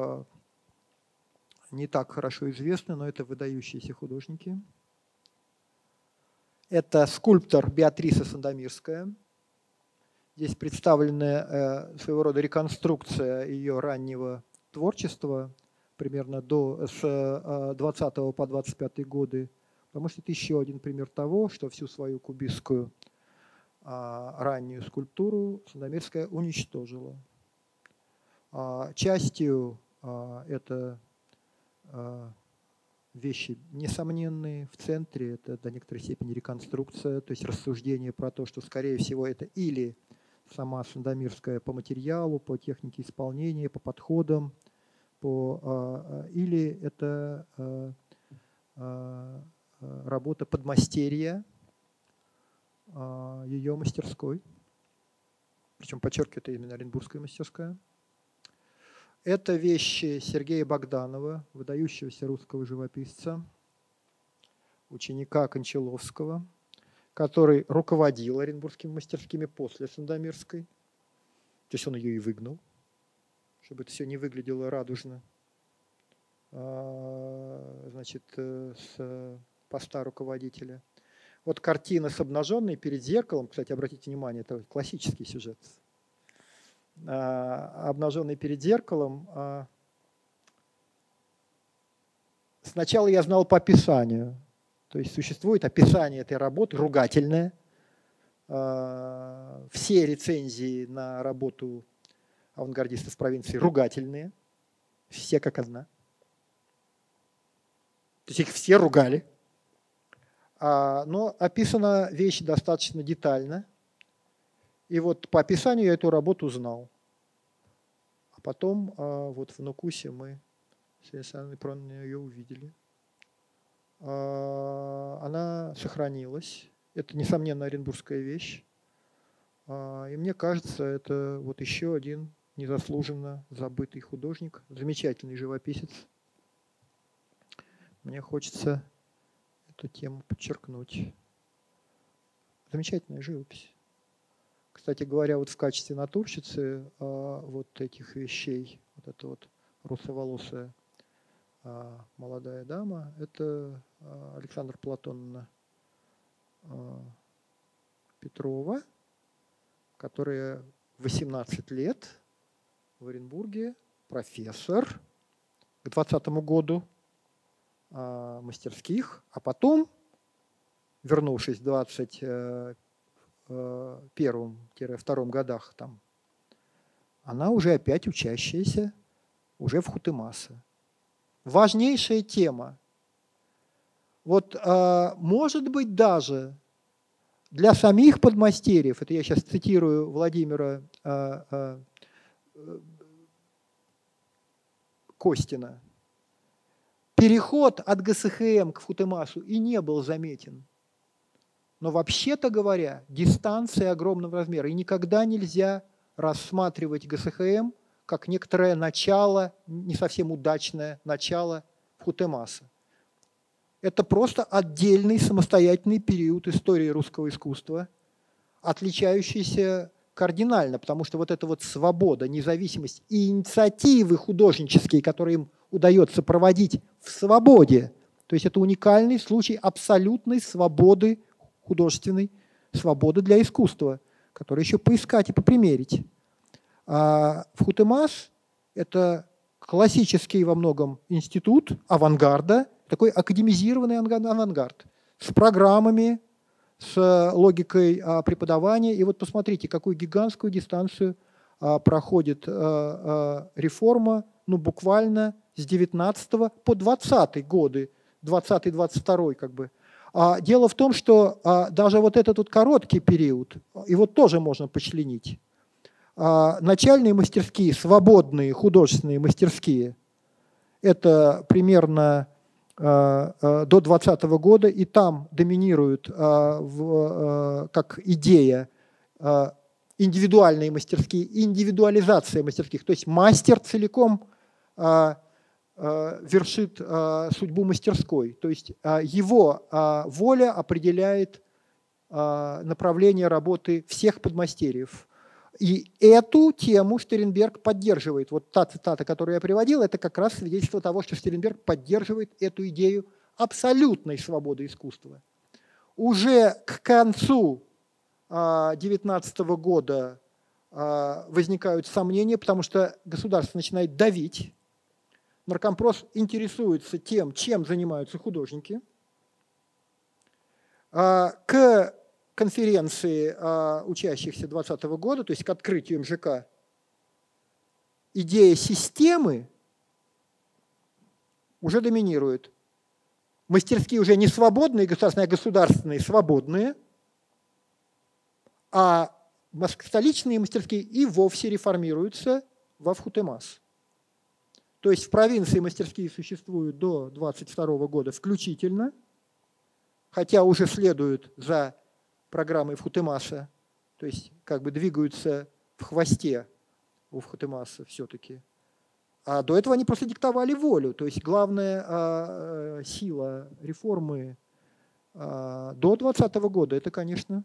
не так хорошо известны, но это выдающиеся художники. Это скульптор Беатриса Сандомирская. Здесь представлена своего рода реконструкция ее раннего творчества, примерно до, с двадцатого по двадцать пятый годы, потому что это еще один пример того, что всю свою кубистскую раннюю скульптуру Сандомирская уничтожила. Частью это вещи несомненные. В центре это до некоторой степени реконструкция, то есть рассуждение про то, что, скорее всего, это или сама Сандомирская по материалу, по технике исполнения, по подходам, по, или это работа подмастерья ее мастерской. Причем, подчеркиваю, это именно оренбургская мастерская. Это вещи Сергея Богданова, выдающегося русского живописца, ученика Кончаловского, который руководил оренбургскими мастерскими после Сандомирской. То есть он ее и выгнал, чтобы это все не выглядело радужно. Значит, с поста руководителя. Вот картина с обнаженной перед зеркалом, кстати, обратите внимание, это классический сюжет. Обнаженный перед зеркалом. Сначала я знал по описанию. То есть существует описание этой работы, ругательное. Все рецензии на работу авангардистов провинции ругательные. Все как одна. То есть их все ругали. Но описана вещь достаточно детально. И вот по описанию я эту работу узнал. А потом вот в Нукусе мы с Александрой Ипроновной ее увидели. Она сохранилась. Это, несомненно, оренбургская вещь. И мне кажется, это вот еще один незаслуженно забытый художник, замечательный живописец. Мне хочется эту тему подчеркнуть. Замечательная живопись. Кстати говоря, вот в качестве натурщицы вот этих вещей, вот эта вот русоволосая молодая дама, это Александра Платоновна Петрова, которая восемнадцать лет в Оренбурге, профессор к двадцатому году мастерских, а потом, вернувшись в двадцать первом-втором годах, там, она уже опять учащаяся, уже в Хутемаса. Важнейшая тема. Вот, может быть, даже для самих подмастерьев, это я сейчас цитирую Владимира Костина, переход от ГСХМ к Хутемасу и не был заметен. Но вообще-то говоря, дистанция огромного размера. И никогда нельзя рассматривать ГСХМ как некоторое начало, не совсем удачное начало Хутемаса. Это просто отдельный самостоятельный период истории русского искусства, отличающийся кардинально, потому что вот эта вот свобода, независимость и инициативы художнические, которые им удается проводить в свободе, то есть это уникальный случай абсолютной свободы художественной, свободы для искусства, которую еще поискать и попримерить. А в Хутемас это классический во многом институт авангарда, такой академизированный авангард с программами, с логикой преподавания. И вот посмотрите, какую гигантскую дистанцию проходит реформа, ну буквально с девятнадцатого по двадцатый годы, двадцатый двадцать второй как бы. А дело в том, что а, даже вот этот вот короткий период, его тоже можно почленить. А, начальные мастерские, свободные художественные мастерские, это примерно а, а, до двадцатого года, и там доминируют а, в, а, как идея а, индивидуальные мастерские, индивидуализация мастерских, то есть мастер целиком а, а, вершит а, судьбу мастерской, то есть а, его а, воля определяет а, направление работы всех подмастерьев. И эту тему Штернберг поддерживает. Вот та цитата, которую я приводил, это как раз свидетельство того, что Штернберг поддерживает эту идею абсолютной свободы искусства. Уже к концу девятнадцатого года возникают сомнения, потому что государство начинает давить. Наркомпрос интересуется тем, чем занимаются художники. К конференции учащихся двадцатого года, то есть к открытию эм жэ ка, идея системы уже доминирует. Мастерские уже не свободные, государственные, а государственные свободные, а столичные мастерские и вовсе реформируются во Вхутемас. То есть в провинции мастерские существуют до двадцать второго года включительно, хотя уже следуют за программой Вхутемаса, то есть как бы двигаются в хвосте у Вхутемаса все-таки. А до этого они просто диктовали волю. То есть главная а, сила реформы а, до двадцатого года – это, конечно,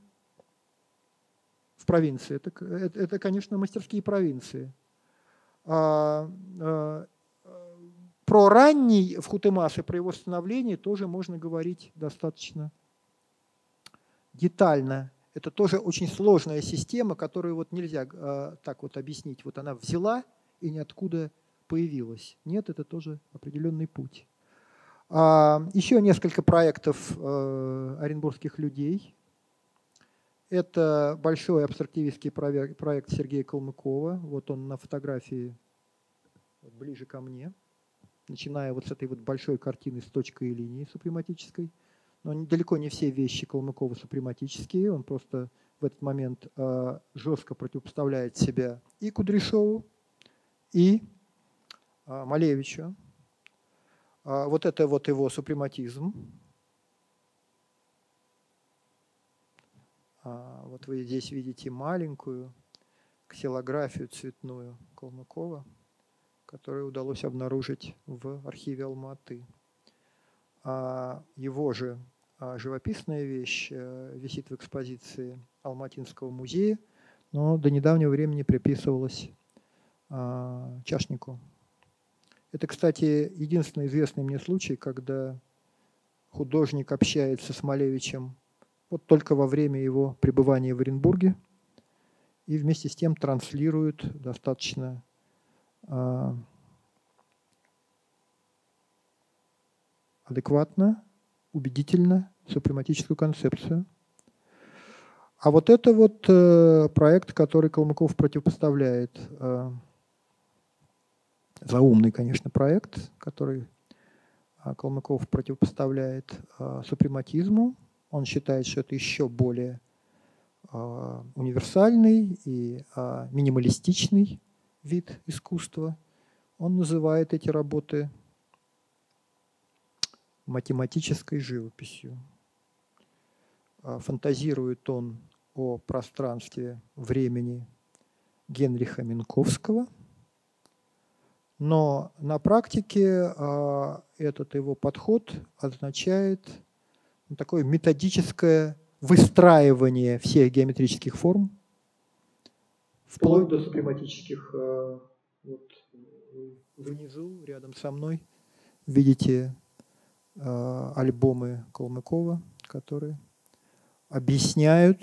в провинции. Это, это, это конечно, мастерские провинции. А, а, про ранний Вхутемас и про его становление тоже можно говорить достаточно детально. Это тоже очень сложная система, которую вот нельзя а, так вот объяснить. Вот она взяла и ниоткуда появилась. Нет, это тоже определенный путь. А, еще несколько проектов а, оренбургских людей. Это большой абстрактивистский проект Сергея Калмыкова. Вот он на фотографии ближе ко мне. Начиная вот с этой вот большой картины с точкой и линией супрематической. Но далеко не все вещи Калмыкова супрематические. Он просто в этот момент э, жестко противопоставляет себя и Кудряшову, и э, Малевичу. А вот это вот его супрематизм. А вот вы здесь видите маленькую ксилографию цветную Калмыкова, которую удалось обнаружить в архиве Алма-Аты. А его же живописная вещь висит в экспозиции Алматинского музея, но до недавнего времени приписывалась Чашнику. Это, кстати, единственный известный мне случай, когда художник общается с Малевичем вот только во время его пребывания в Оренбурге и вместе с тем транслирует достаточно адекватно, убедительно супрематическую концепцию. А вот это вот проект, который Калмыков противопоставляет, заумный, конечно, проект, который Калмыков противопоставляет супрематизму. Он считает, что это еще более универсальный и минималистичный вид искусства. Он называет эти работы математической живописью. Фантазирует он о пространстве времени Генриха Минковского, но на практике этот его подход означает такое методическое выстраивание всех геометрических форм, вплоть до супрематических. Вот внизу, рядом со мной, видите альбомы Калмыкова, которые объясняют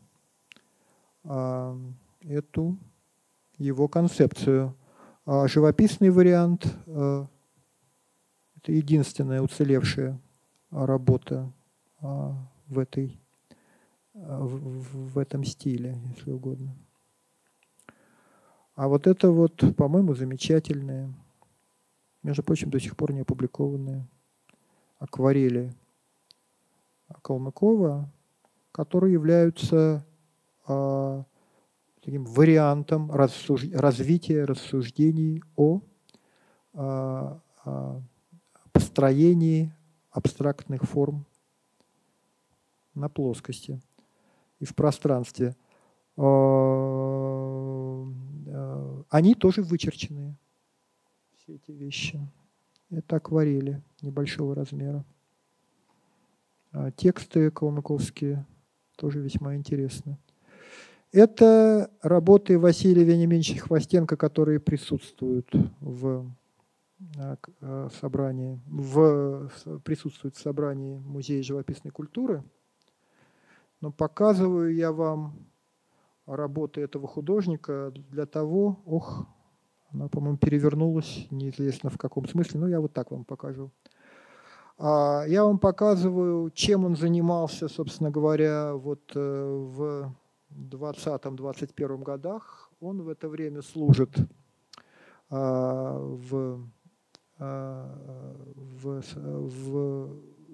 эту его концепцию. Живописный вариант – это единственная уцелевшая работа в, этой, в, в этом стиле, если угодно. А вот это вот, по-моему, замечательная между прочим, до сих пор не опубликованные акварели Калмыкова, которые являются э, таким вариантом рассуж... развития рассуждений о э, э, построении абстрактных форм на плоскости и в пространстве. Они тоже вычерченные, все эти вещи. Это акварели небольшого размера. Тексты калмыковские тоже весьма интересны. Это работы Василия Вениаминовича Хвостенко, которые присутствуют в собрании, в, присутствуют в собрании Музея живописной культуры. Но показываю я вам работы этого художника для того, ох, она, по-моему, перевернулась, неизвестно в каком смысле, но я вот так вам покажу. Я вам показываю, чем он занимался, собственно говоря, вот в двадцатом-двадцать первом годах. Он в это время служит в, в, в,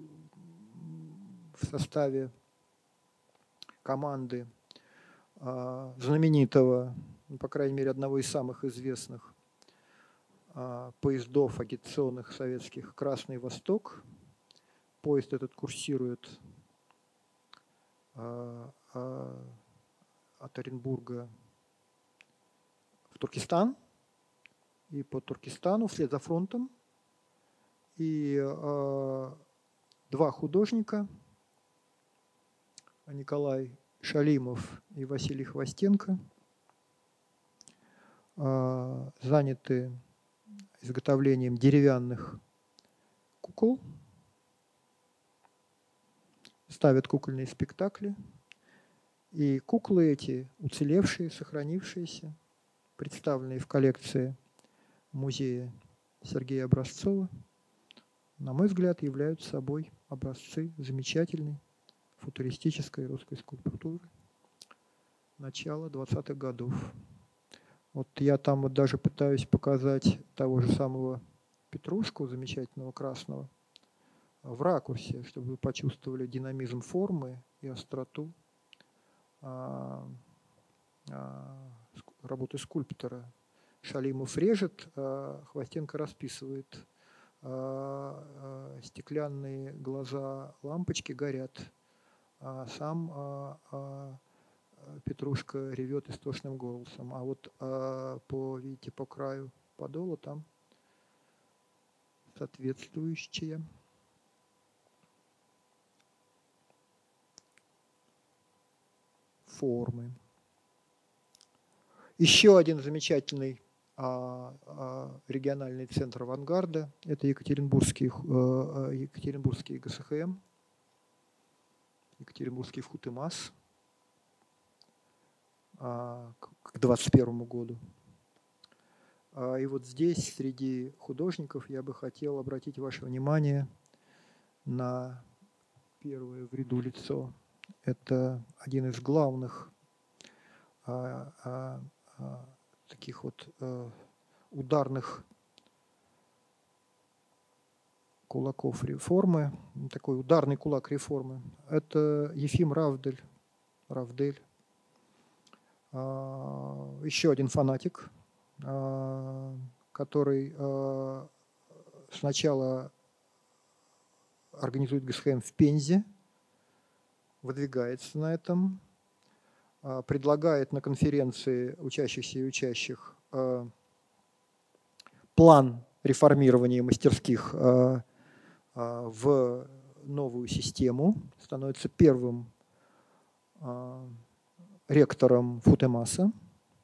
в составе команды знаменитого, по крайней мере, одного из самых известных поездов агитационных советских «Красный Восток». Поезд этот курсирует от Оренбурга в Туркестан, и по Туркестану вслед за фронтом. И два художника, Николай Шалимов и Василий Хвостенко, заняты изготовлением деревянных кукол, ставят кукольные спектакли. И куклы эти, уцелевшие, сохранившиеся, представленные в коллекции музея Сергея Образцова, на мой взгляд, являются собой образцы замечательной футуристической русской скульптуры начала двадцатых годов. Вот я там вот даже пытаюсь показать того же самого Петрушку, замечательного красного, в ракурсе, чтобы вы почувствовали динамизм формы и остроту а, а, работы скульптора. Шалимов режет, а Хвостенко расписывает. А, а, стеклянные глаза лампочки горят, а сам а, а, Петрушка ревет истошным голосом. А вот а, по, видите, по краю подола там соответствующие формы. Еще один замечательный а, а, региональный центр авангарда – это Екатеринбургский, а, Екатеринбургский ГСХМ, Екатеринбургский ФХУТЭМАС а, к двадцать первому году. А, и вот здесь среди художников я бы хотел обратить ваше внимание на первое в ряду лицо. Это один из главных а, а, а, таких вот а, ударных кулаков реформы, такой ударный кулак реформы. Это Ефим Равдель. Равдель. А, еще один фанатик, а, который а, сначала организует ГСХМ в Пензе, выдвигается на этом, предлагает на конференции учащихся и учащих план реформирования мастерских в новую систему, становится первым ректором ФХУТЭМАСа.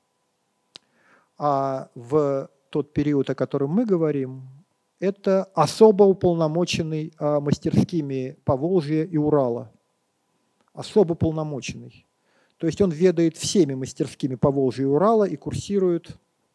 А в тот период, о котором мы говорим, это особо уполномоченный мастерскими Поволжья и Урала. Особо полномоченный. То есть он ведает всеми мастерскими Поволжья и Урала и курсирует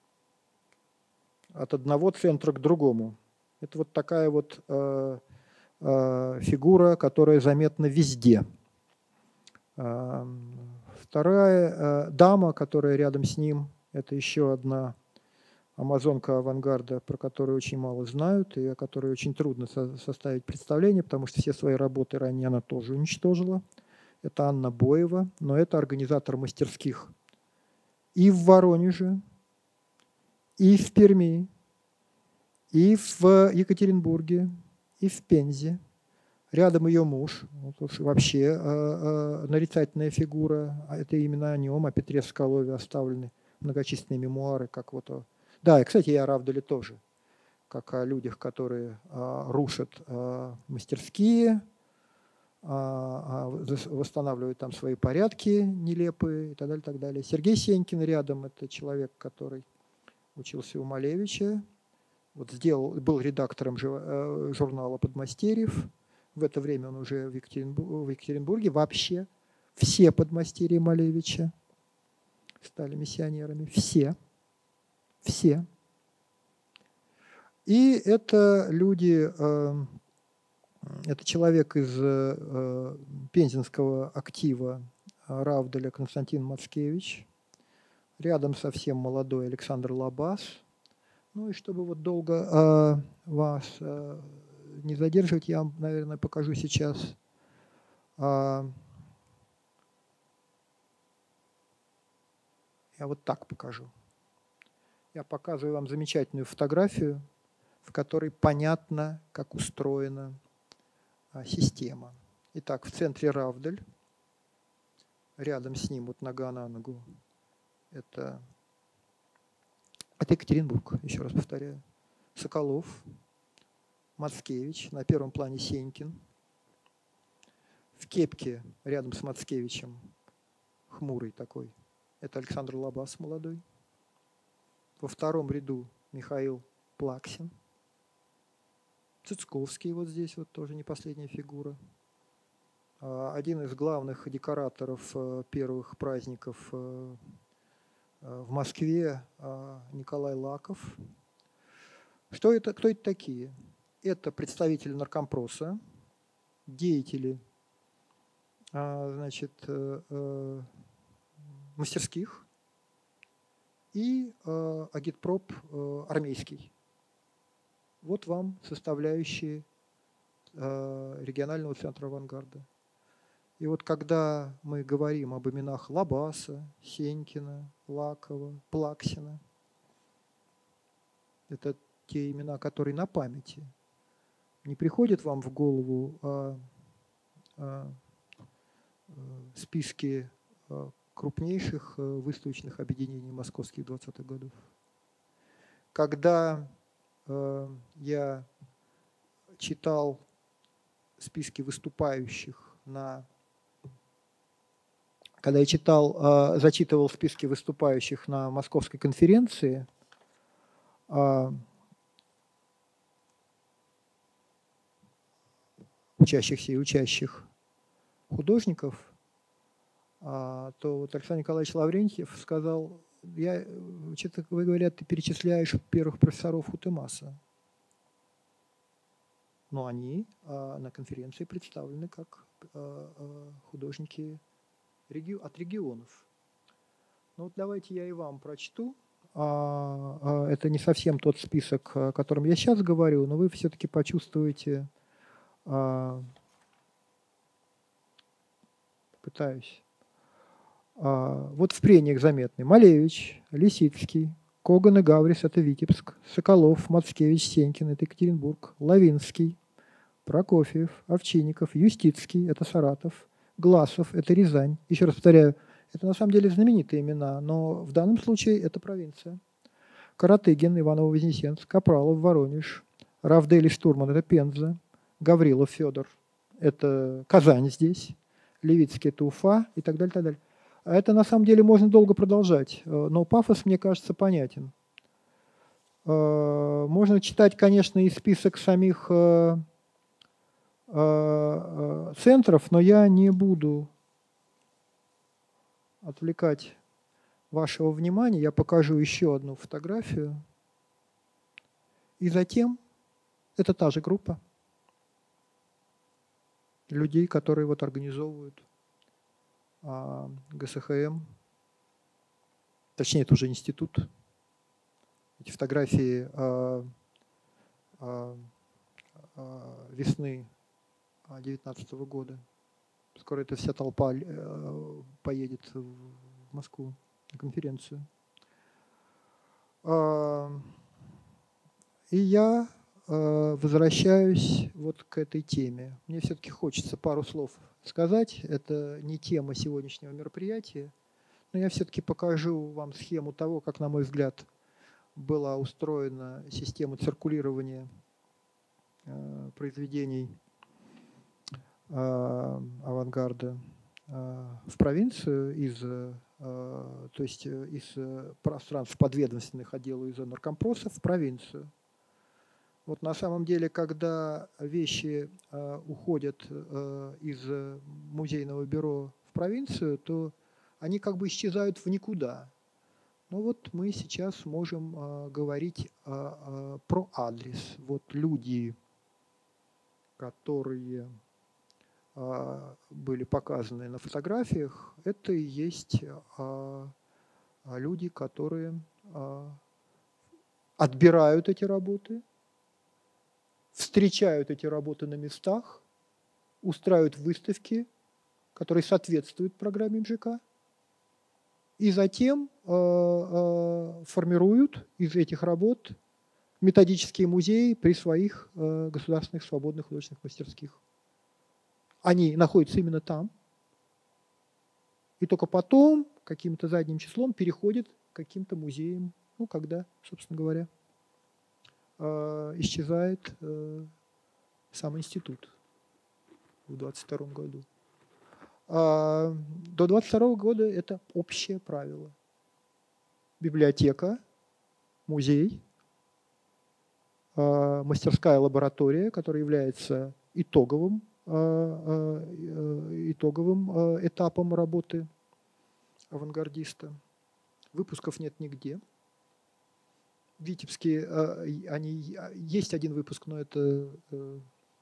от одного центра к другому. Это вот такая вот э, э, фигура, которая заметна везде. Э, вторая э, дама, которая рядом с ним, это еще одна амазонка авангарда, про которую очень мало знают и о которой очень трудно со составить представление, потому что все свои работы ранее она тоже уничтожила. Это Анна Боева, но это организатор мастерских и в Воронеже, и в Перми, и в Екатеринбурге, и в Пензе. Рядом ее муж, вот вообще э, э, нарицательная фигура, это именно о нем, о Петре Соколове оставлены многочисленные мемуары, как вот... Да, и, кстати, и о Равделе тоже, как о людях, которые э, рушат э, мастерские, э, восстанавливают там свои порядки нелепые и так далее, так далее. Сергей Сенькин рядом, это человек, который учился у Малевича, вот сделал, был редактором журнала «Подмастерьев». В это время он уже в Екатеринбурге, в Екатеринбурге. Вообще все подмастерья Малевича стали миссионерами. Все. Все. И это люди, это человек из пензенского актива Равделя Константин Мацкевич. Рядом совсем молодой Александр Лабас. Ну и чтобы вот долго вас не задерживать, я вам, наверное, покажу сейчас а, я вот так покажу. Я показываю вам замечательную фотографию, в которой понятно, как устроена а, система. Итак, в центре Равдель, рядом с ним, вот нога на ногу, это, это Екатеринбург, еще раз повторяю, Соколов, Мацкевич, на первом плане Сенькин. В кепке рядом с Мацкевичем, хмурый такой, это Александр Лабас молодой. Во втором ряду Михаил Плаксин. Цицковский вот здесь вот тоже не последняя фигура. Один из главных декораторов первых праздников в Москве Николай Лаков. Что это, кто это такие? Это представители наркомпроса, деятели, значит, мастерских и агитпроп армейский. Вот вам составляющие регионального центра авангарда. И вот когда мы говорим об именах Лабаса, Сенькина, Лакова, Плаксина, это те имена, которые на памяти. Не приходят вам в голову а, а, списки а, крупнейших а, выставочных объединений московских двадцатых годов? Когда а, я читал списки выступающих на... Когда я читал, а, зачитывал списки выступающих на московской конференции, а, учащихся и учащих художников, то вот Александр Николаевич Лаврентьев сказал, я, что-то, вы, говорят, ты перечисляешь первых профессоров УТМАСа. Но они на конференции представлены как художники от регионов. Ну вот давайте я и вам прочту. Это не совсем тот список, о котором я сейчас говорю, но вы все-таки почувствуете... Пытаюсь. Вот в прениях заметны Малевич, Лисицкий, Коган и Гаврис – это Витебск, Соколов, Мацкевич, Сенькин – это Екатеринбург, Лавинский, Прокофьев, Овчинников, Юстицкий – это Саратов, Гласов – это Рязань. Еще раз повторяю, это на самом деле знаменитые имена, но в данном случае это провинция. Каратыгин, Иваново-Вознесенск, Капралов, Воронеж, Равдель и Штурман – это Пенза, Гаврилов Федор – это Казань здесь, Левицкий – это Уфа и так далее, так далее. А это на самом деле можно долго продолжать, но пафос, мне кажется, понятен. Можно читать, конечно, и список самих центров, но я не буду отвлекать вашего внимания. Я покажу еще одну фотографию. И затем это та же группа людей, которые вот организовывают ГСХМ, точнее, это уже институт эти фотографии э, э, э, весны две тысячи девятнадцатого года. Скоро эта вся толпа э, поедет в Москву на конференцию. Э, и я э, возвращаюсь вот к этой теме. Мне все-таки хочется пару слов сказать. Это не тема сегодняшнего мероприятия, но я все-таки покажу вам схему того, как, на мой взгляд, была устроена система циркулирования э, произведений э, авангарда э, в провинцию, из, э, то есть из пространств подведомственных отделу из наркомпроса в провинцию. Вот на самом деле, когда вещи э, уходят э, из музейного бюро в провинцию, то они как бы исчезают в никуда. Ну вот мы сейчас можем э, говорить э, э, про адрес. Вот люди, которые э, были показаны на фотографиях, это и есть э, люди, которые э, отбирают эти работы, встречают эти работы на местах, устраивают выставки, которые соответствуют программе эм жэ ка, и затем э, э, формируют из этих работ методические музеи при своих э, государственных свободных художественных мастерских. Они находятся именно там, и только потом каким-то задним числом переходят к каким-то музеям, ну, когда, собственно говоря, э, исчезает э, сам институт в двадцать втором году. А до двадцать второго года это общее правило. Библиотека, музей, э, мастерская лаборатория, которая является итоговым, э, э, итоговым э, этапом работы авангардиста. Выпусков нет нигде. Витебские, э, они, есть один выпуск, но это э,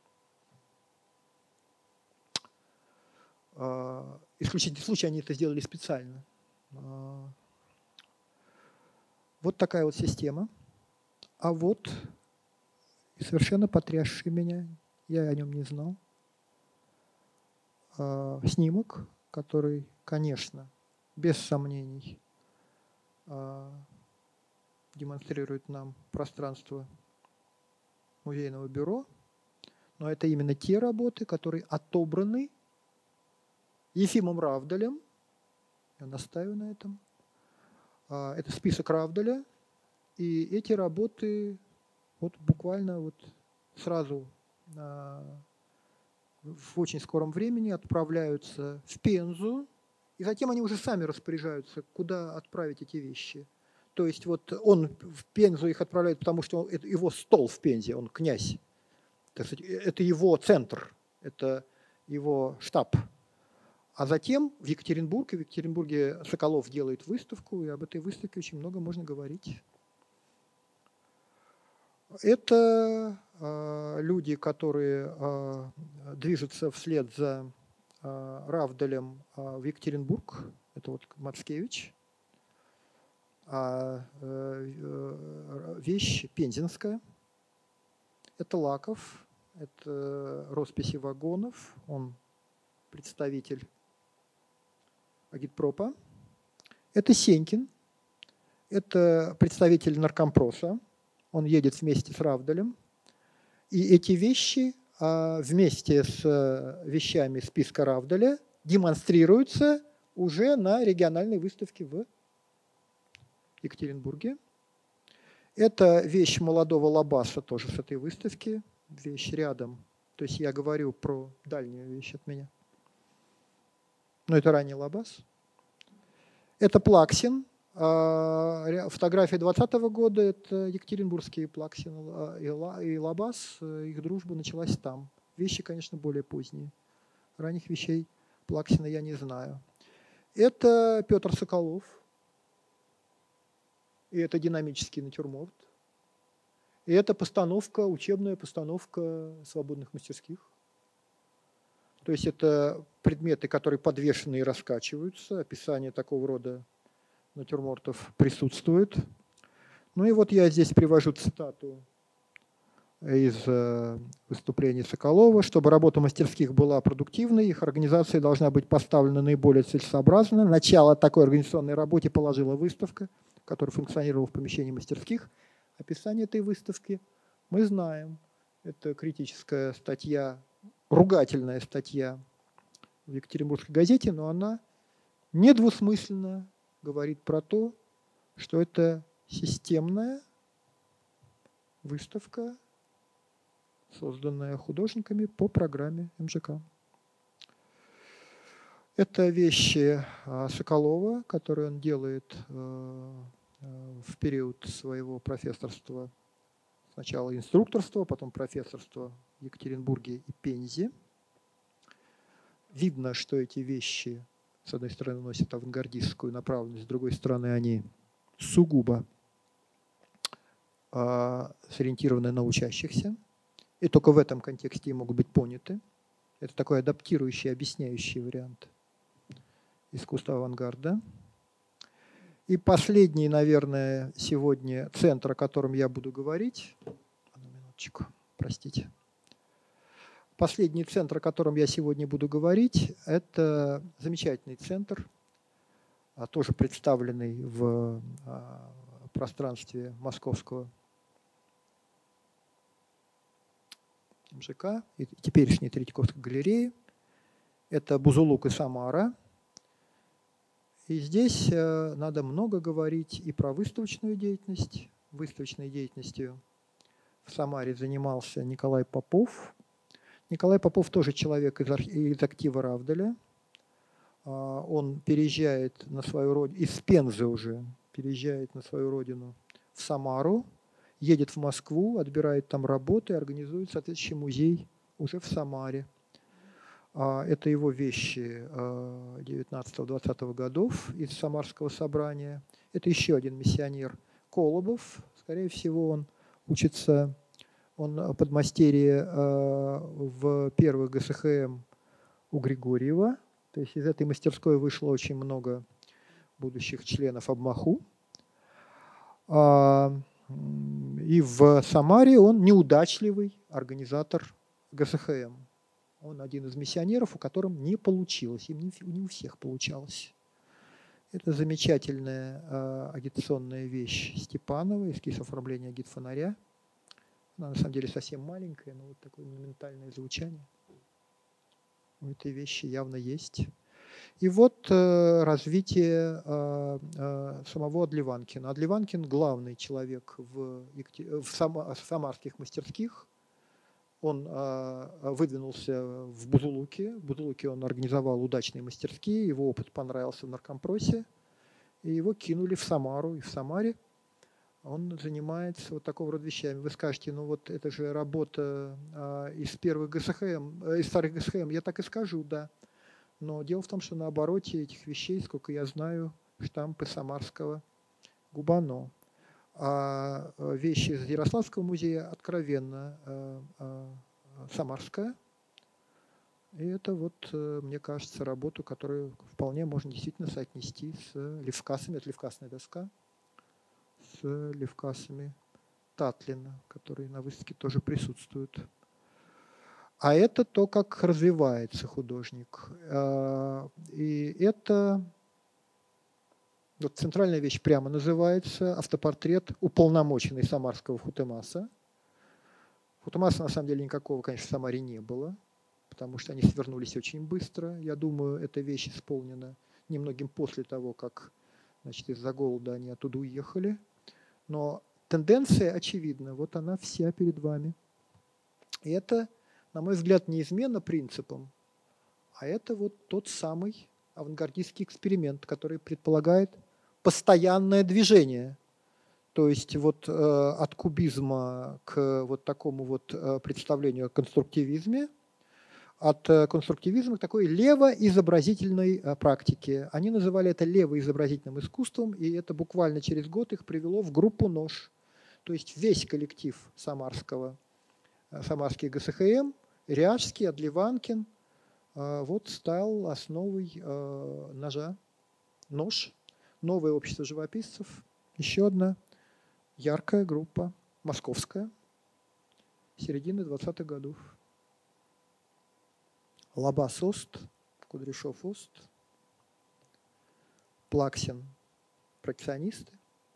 э, исключительный случай, они это сделали специально. Э, вот такая вот система. А вот совершенно потрясший меня, я о нем не знал, э, снимок, который, конечно, без сомнений э, демонстрирует нам пространство музейного бюро, но это именно те работы, которые отобраны Ефимом Равдалем, я настаиваю на этом, э, это список Равдаля, и эти работы вот буквально вот сразу э, в очень скором времени отправляются в Пензу, и затем они уже сами распоряжаются, куда отправить эти вещи. То есть вот он в Пензу их отправляет, потому что это его стол в Пензе, он князь. Так сказать, это его центр, это его штаб. А затем в Екатеринбург, и в Екатеринбурге Соколов делает выставку, и об этой выставке очень много можно говорить. Это э, люди, которые э, движутся вслед за э, Равдалем э, в Екатеринбург. Это вот Мацкевич. А э, э, вещь пензенская. Это Лаков, это росписи вагонов. Он представитель агитпропа. Это Сенькин. Это представитель наркомпроса. Он едет вместе с Равдалем. И эти вещи вместе с вещами списка Равдаля демонстрируются уже на региональной выставке в Екатеринбурге. Это вещь молодого Лабаса тоже с этой выставки. Вещь рядом. То есть я говорю про дальнюю вещь от меня. Но это ранний Лабас. Это Плаксин. Фотография двадцатого года – это екатеринбургские Плаксин и Лабас. Их дружба началась там. Вещи, конечно, более поздние. Ранних вещей Плаксина я не знаю. Это Петр Соколов. И это динамический натюрморт. И это постановка, учебная постановка свободных мастерских. То есть это предметы, которые подвешены и раскачиваются. Описание такого рода натюрмортов присутствует. Ну и вот я здесь привожу цитату из выступления Соколова: чтобы работа мастерских была продуктивной, их организация должна быть поставлена наиболее целесообразно. Начало такой организационной работе положила выставка, которая функционировала в помещении мастерских. Описание этой выставки мы знаем. Это критическая статья, ругательная статья в Екатеринбургской газете, но она недвусмысленно говорит про то, что это системная выставка, созданная художниками по программе эм жэ ка. Это вещи Соколова, которые он делает в период своего профессорства. Сначала инструкторство, потом профессорство в Екатеринбурге и Пензе. Видно, что эти вещи, с одной стороны, носят авангардистскую направленность, с другой стороны, они сугубо сориентированы на учащихся. И только в этом контексте могут быть поняты. Это такой адаптирующий, объясняющий вариант искусства авангарда. И последний, наверное, сегодня центр, о котором я буду говорить. Одну минуточку, простите. Последний центр, о котором я сегодня буду говорить, это замечательный центр, тоже представленный в пространстве московского эм жэ ка и теперешней Третьяковской галереи. Это Бузулук и Самара. И здесь надо много говорить и про выставочную деятельность. Выставочной деятельностью в Самаре занимался Николай Попов. Николай Попов тоже человек из, из актива Равдаля. Он переезжает на свою родину, из Пензы уже, переезжает на свою родину в Самару, едет в Москву, отбирает там работы, организует соответствующий музей уже в Самаре. Это его вещи девятнадцатого-двадцатого годов из Самарского собрания. Это еще один миссионер Колобов. Скорее всего, он учится, он подмастерье в первых гэ эс ха эм у Григорьева. То есть из этой мастерской вышло очень много будущих членов Обмаху. И в Самаре он неудачливый организатор гэ эс ха эм. Он один из миссионеров, у которых не получилось, им не, не у всех получалось. Это замечательная э, агитационная вещь Степанова, эскиз оформления агитфонаря. Она на самом деле совсем маленькая, но вот такое монументальное звучание у этой вещи явно есть. И вот э, развитие э, э, самого Адливанкина. Адливанкин главный человек в, в, сам, в самарских мастерских. Он э, выдвинулся в Бузулуке. В Бузулуке он организовал удачные мастерские, его опыт понравился в наркомпросе, и его кинули в Самару. И в Самаре он занимается вот такого рода вещами. Вы скажете, ну вот это же работа э, из первых гэ эс ха эм, э, из старых гэ эс ха эм. Я так и скажу, да. Но дело в том, что на обороте этих вещей, сколько я знаю, штампы самарского Губано. А вещи из Ярославского музея откровенно э, э, самарская. И это вот, э, мне кажется, работу, которую вполне можно действительно соотнести с левкасами. Это левкасная доска. С левкасами Татлина, которые на выставке тоже присутствуют. А это то, как развивается художник. И это вот центральная вещь прямо называется автопортрет уполномоченный самарского Хутемаса. Хутемаса на самом деле никакого, конечно, в Самаре не было, потому что они свернулись очень быстро. Я думаю, эта вещь исполнена немногим после того, как, значит, из-за голода они оттуда уехали. Но тенденция очевидна. Вот она вся перед вами. И это, на мой взгляд, неизменно принципом, а это вот тот самый авангардистский эксперимент, который предполагает постоянное движение. То есть вот э, от кубизма к вот такому вот э, представлению о конструктивизме, от э, конструктивизма к такой левоизобразительной э, практике. Они называли это левоизобразительным искусством, и это буквально через год их привело в группу НОШ. То есть весь коллектив самарского, э, самарский гэ эс ха эм, Ряжский, Адливанкин, э, вот стал основой э, ножа. НОШ, новое общество живописцев, еще одна яркая группа, московская, середины двадцатых годов. Лабас Ост, Кудряшов Ост, Плаксин проекционисты.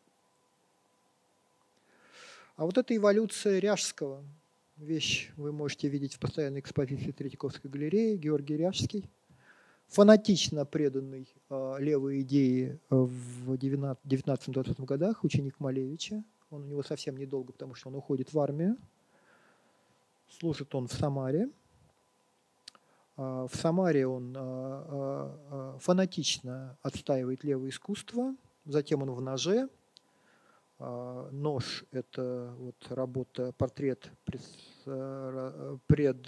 А вот эта эволюция Ряжского, вещь вы можете видеть в постоянной экспозиции Третьяковской галереи, Георгий Ряжский, фанатично преданный э, левой идее в девятнадцатом-двадцатом годах, ученик Малевича. Он у него совсем недолго, потому что он уходит в армию. Служит он в Самаре. В Самаре он фанатично отстаивает левое искусство, затем он в «Ноже». «Нож» – это вот работа, портрет пред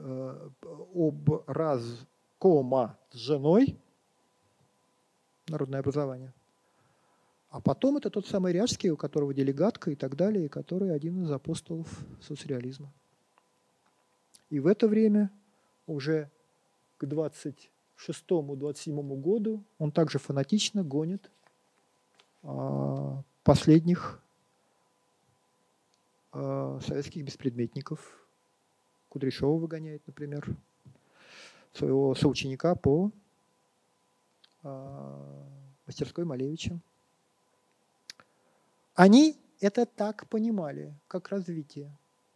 образкома с женой, народное образование. А потом это тот самый Ряжский, у которого делегатка и так далее, и который один из апостолов соцреализма. И в это время уже к двадцать шестому — двадцать седьмому году он также фанатично гонит а, последних а, советских беспредметников. Кудряшова выгоняет, например, своего соученика по а, мастерской Малевича. Они это так понимали, как развитие.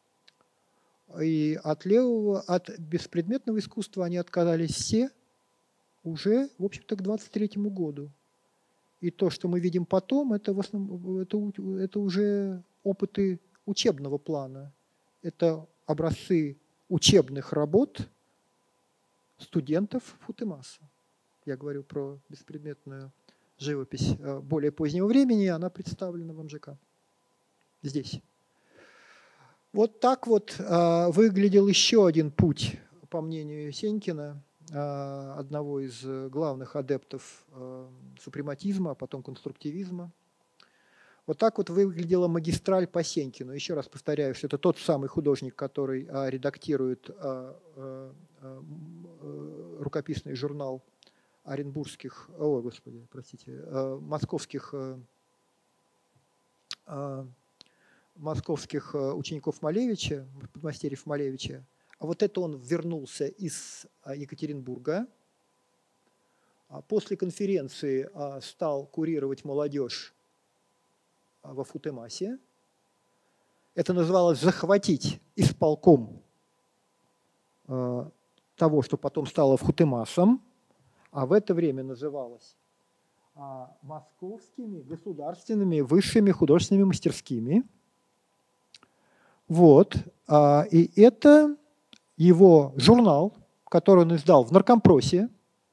И от левого, от беспредметного искусства они отказались все уже, в общем-то, к двадцать третьему году. И то, что мы видим потом, это, в основном, это, это уже опыты учебного плана. Это образцы учебных работ студентов Футемаса. Я говорю про беспредметную живопись более позднего времени, она представлена в эм жэ ка. Здесь. Вот так вот э, выглядел еще один путь, по мнению Сенькина, э, одного из главных адептов э, супрематизма, а потом конструктивизма. Вот так вот выглядела магистраль по Сенькину. Еще раз повторяю, что это тот самый художник, который э, редактирует э, э, э, рукописный журнал оренбургских, о, господи, простите, э, московских э, э, московских учеников Малевича, подмастерьев Малевича. А вот это он вернулся из Екатеринбурга. После конференции стал курировать молодежь во Футемасе. Это называлось захватить исполком того, что потом стало Футемасом, а в это время называлось московскими государственными высшими художественными мастерскими. Вот, и это его журнал, который он издал в Наркомпросе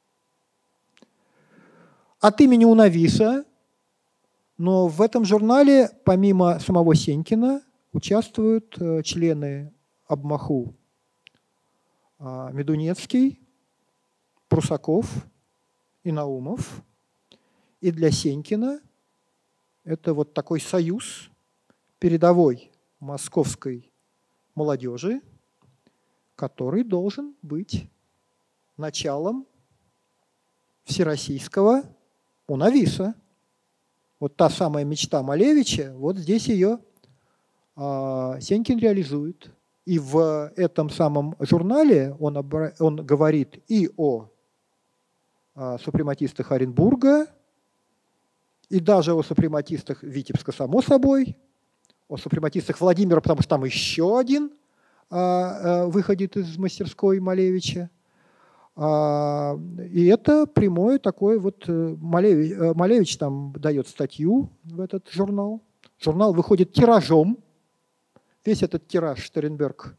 от имени Унависа, но в этом журнале, помимо самого Сенькина, участвуют члены Обмаху Медунецкий, Прусаков и Наумов. И для Сенькина это вот такой союз передовой московской молодежи, который должен быть началом всероссийского Унависа. Вот та самая мечта Малевича, вот здесь ее а, Сенькин реализует. И в этом самом журнале он, обра... он говорит и о а, супрематистах Оренбурга, и даже о супрематистах Витебска, само собой, о супрематистах Владимира, потому что там еще один а, а, выходит из мастерской Малевича. А, и это прямое такое вот... Малевич, Малевич там дает статью в этот журнал. Журнал выходит тиражом. Весь этот тираж Штернберг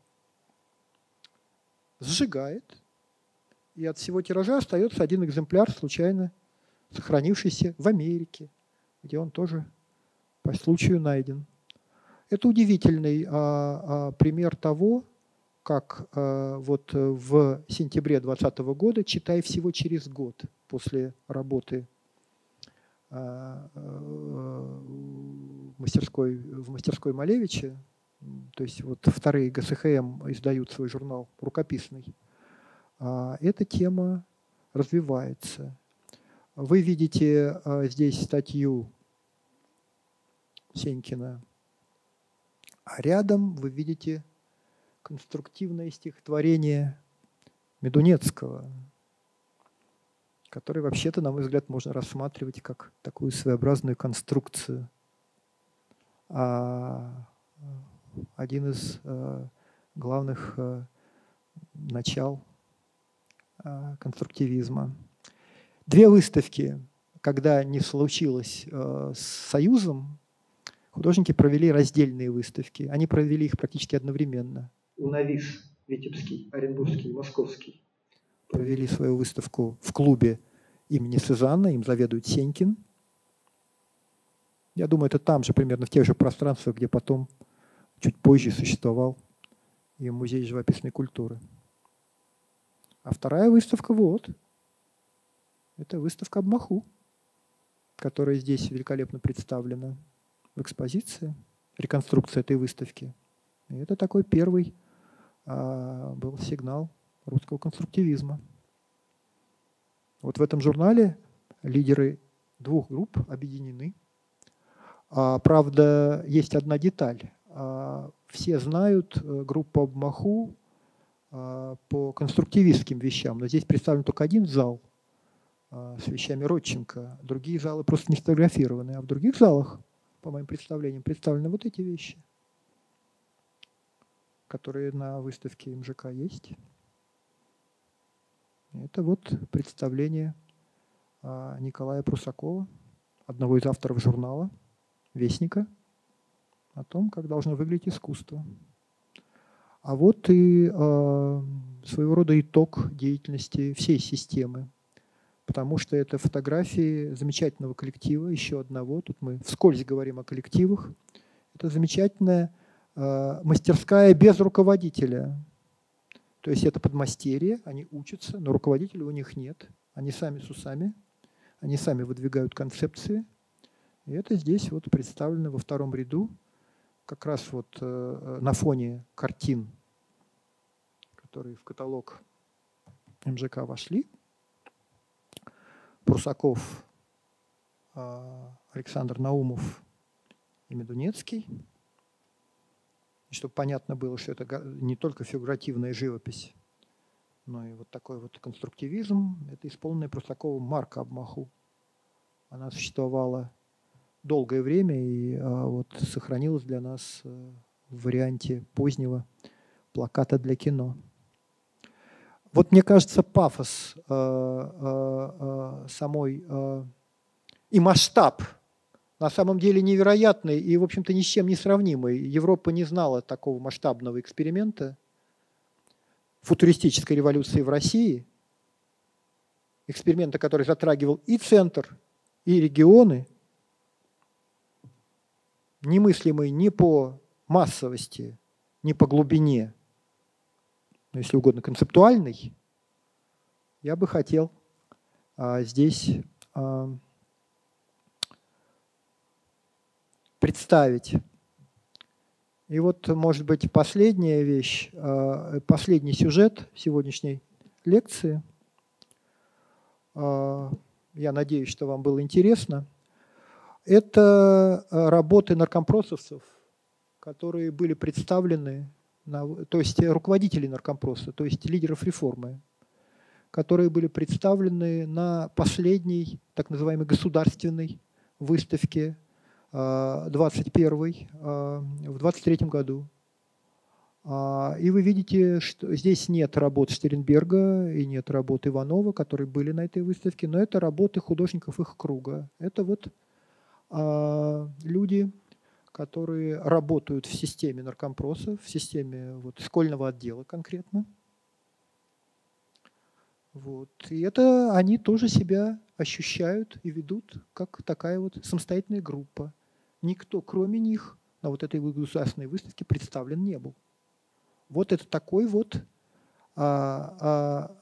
сжигает. И от всего тиража остается один экземпляр, случайно сохранившийся в Америке, где он тоже по случаю найден. Это удивительный а, а, пример того, как а, вот в сентябре двадцатого года, читай всего через год после работы а, а, в, мастерской, в мастерской Малевича, то есть вот вторые гэ эс ха эм издают свой журнал рукописный, а, эта тема развивается. Вы видите а, здесь статью Сенькина А рядом вы видите конструктивное стихотворение Медунецкого, которое вообще-то, на мой взгляд, можно рассматривать как такую своеобразную конструкцию. А один из главных начал конструктивизма. Две выставки, когда не случилось с Союзом, художники провели раздельные выставки. Они провели их практически одновременно. УНАВИС, Витебский, Оренбургский, Московский провели свою выставку в клубе имени Сезанна, им заведует Сенькин. Я думаю, это там же, примерно в тех же пространствах, где потом, чуть позже, существовал и музей живописной культуры. А вторая выставка вот. Это выставка Абмаху, которая здесь великолепно представлена в экспозиции, реконструкция этой выставки. И это такой первый а, был сигнал русского конструктивизма. Вот в этом журнале лидеры двух групп объединены. А, правда, есть одна деталь. А, все знают группу Абмаху а, по конструктивистским вещам, но здесь представлен только один зал а, с вещами Родченко. Другие залы просто не сфотографированы. А в других залах, по моим представлениям, представлены вот эти вещи, которые на выставке МЖК есть. Это вот представление а, Николая Прусакова, одного из авторов журнала «Вестника», о том, как должно выглядеть искусство. А вот и э, своего рода итог деятельности всей системы, потому что это фотографии замечательного коллектива, еще одного, тут мы вскользь говорим о коллективах. Это замечательная э, мастерская без руководителя. То есть это подмастерье, они учатся, но руководителя у них нет. Они сами с усами, они сами выдвигают концепции. И это здесь вот представлено во втором ряду, как раз вот э, на фоне картин, которые в каталог МЖК вошли. Прусаков, э, Александр Наумов и Медунецкий. И чтобы понятно было, что это не только фигуративная живопись, но и вот такой вот конструктивизм. Это исполненная Прусаковым марка Абмаху. Она существовала долгое время и а, вот сохранилась для нас а, в варианте позднего плаката для кино. Вот мне кажется, пафос а, а, а, самой а, и масштаб на самом деле невероятный и, в общем-то, ни с чем не сравнимый. Европа не знала такого масштабного эксперимента футуристической революции в России, эксперимента, который затрагивал и центр, и регионы, немыслимый ни по массовости, ни по глубине, но, если угодно, концептуальный, я бы хотел а, здесь а, представить. И вот, может быть, последняя вещь, а, последний сюжет сегодняшней лекции. А, я надеюсь, что вам было интересно. Это работы наркомпросовцев, которые были представлены, на, то есть руководителей наркомпроса, то есть лидеров реформы, которые были представлены на последней так называемой государственной выставке двадцать первой в двадцать третьем году. И вы видите, что здесь нет работ Штернберга и нет работ Иванова, которые были на этой выставке, но это работы художников их круга. Это вот люди, которые работают в системе наркомпроса, в системе вот, школьного отдела конкретно. Вот. И это они тоже себя ощущают и ведут как такая вот самостоятельная группа. Никто, кроме них, на вот этой государственной выставке представлен не был. Вот это такой вот, а, а,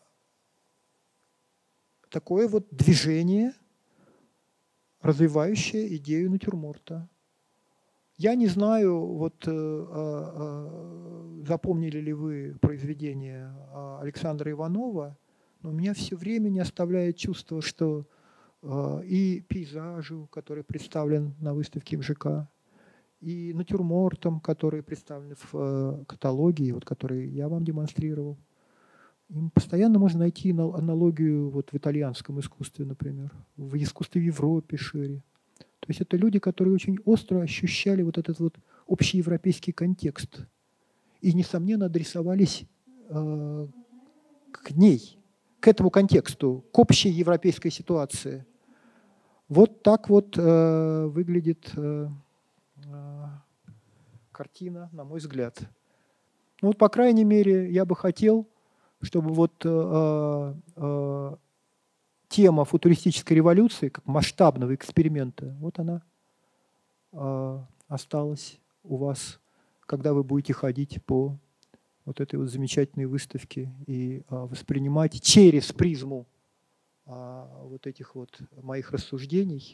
такое вот движение, развивающее идею натюрморта. Я не знаю, вот э, э, запомнили ли вы произведение Александра Иванова, но у меня все время не оставляет чувство, что э, и пейзажу, который представлен на выставке МЖК, и натюрмортам, которые представлены в э, каталоге, вот, которые я вам демонстрировал. Им постоянно можно найти аналогию вот в итальянском искусстве, например, в искусстве в Европе шире. То есть это люди, которые очень остро ощущали вот этот вот общеевропейский контекст и, несомненно, адресовались э, к ней, к этому контексту, к общей европейской ситуации. Вот так вот э, выглядит э, э, картина, на мой взгляд. Ну вот, по крайней мере, я бы хотел, чтобы вот э, э, тема футуристической революции, как масштабного эксперимента, вот она э, осталась у вас, когда вы будете ходить по вот этой вот замечательной выставке и э, воспринимать через призму э, вот этих вот моих рассуждений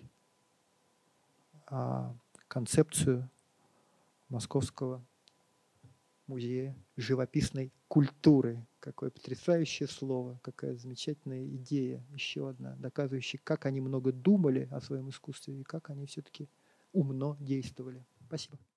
э, концепцию Московского музея живописной культуры. Какое потрясающее слово, какая замечательная идея, еще одна, доказывающая, как они много думали о своем искусстве и как они все-таки умно действовали. Спасибо.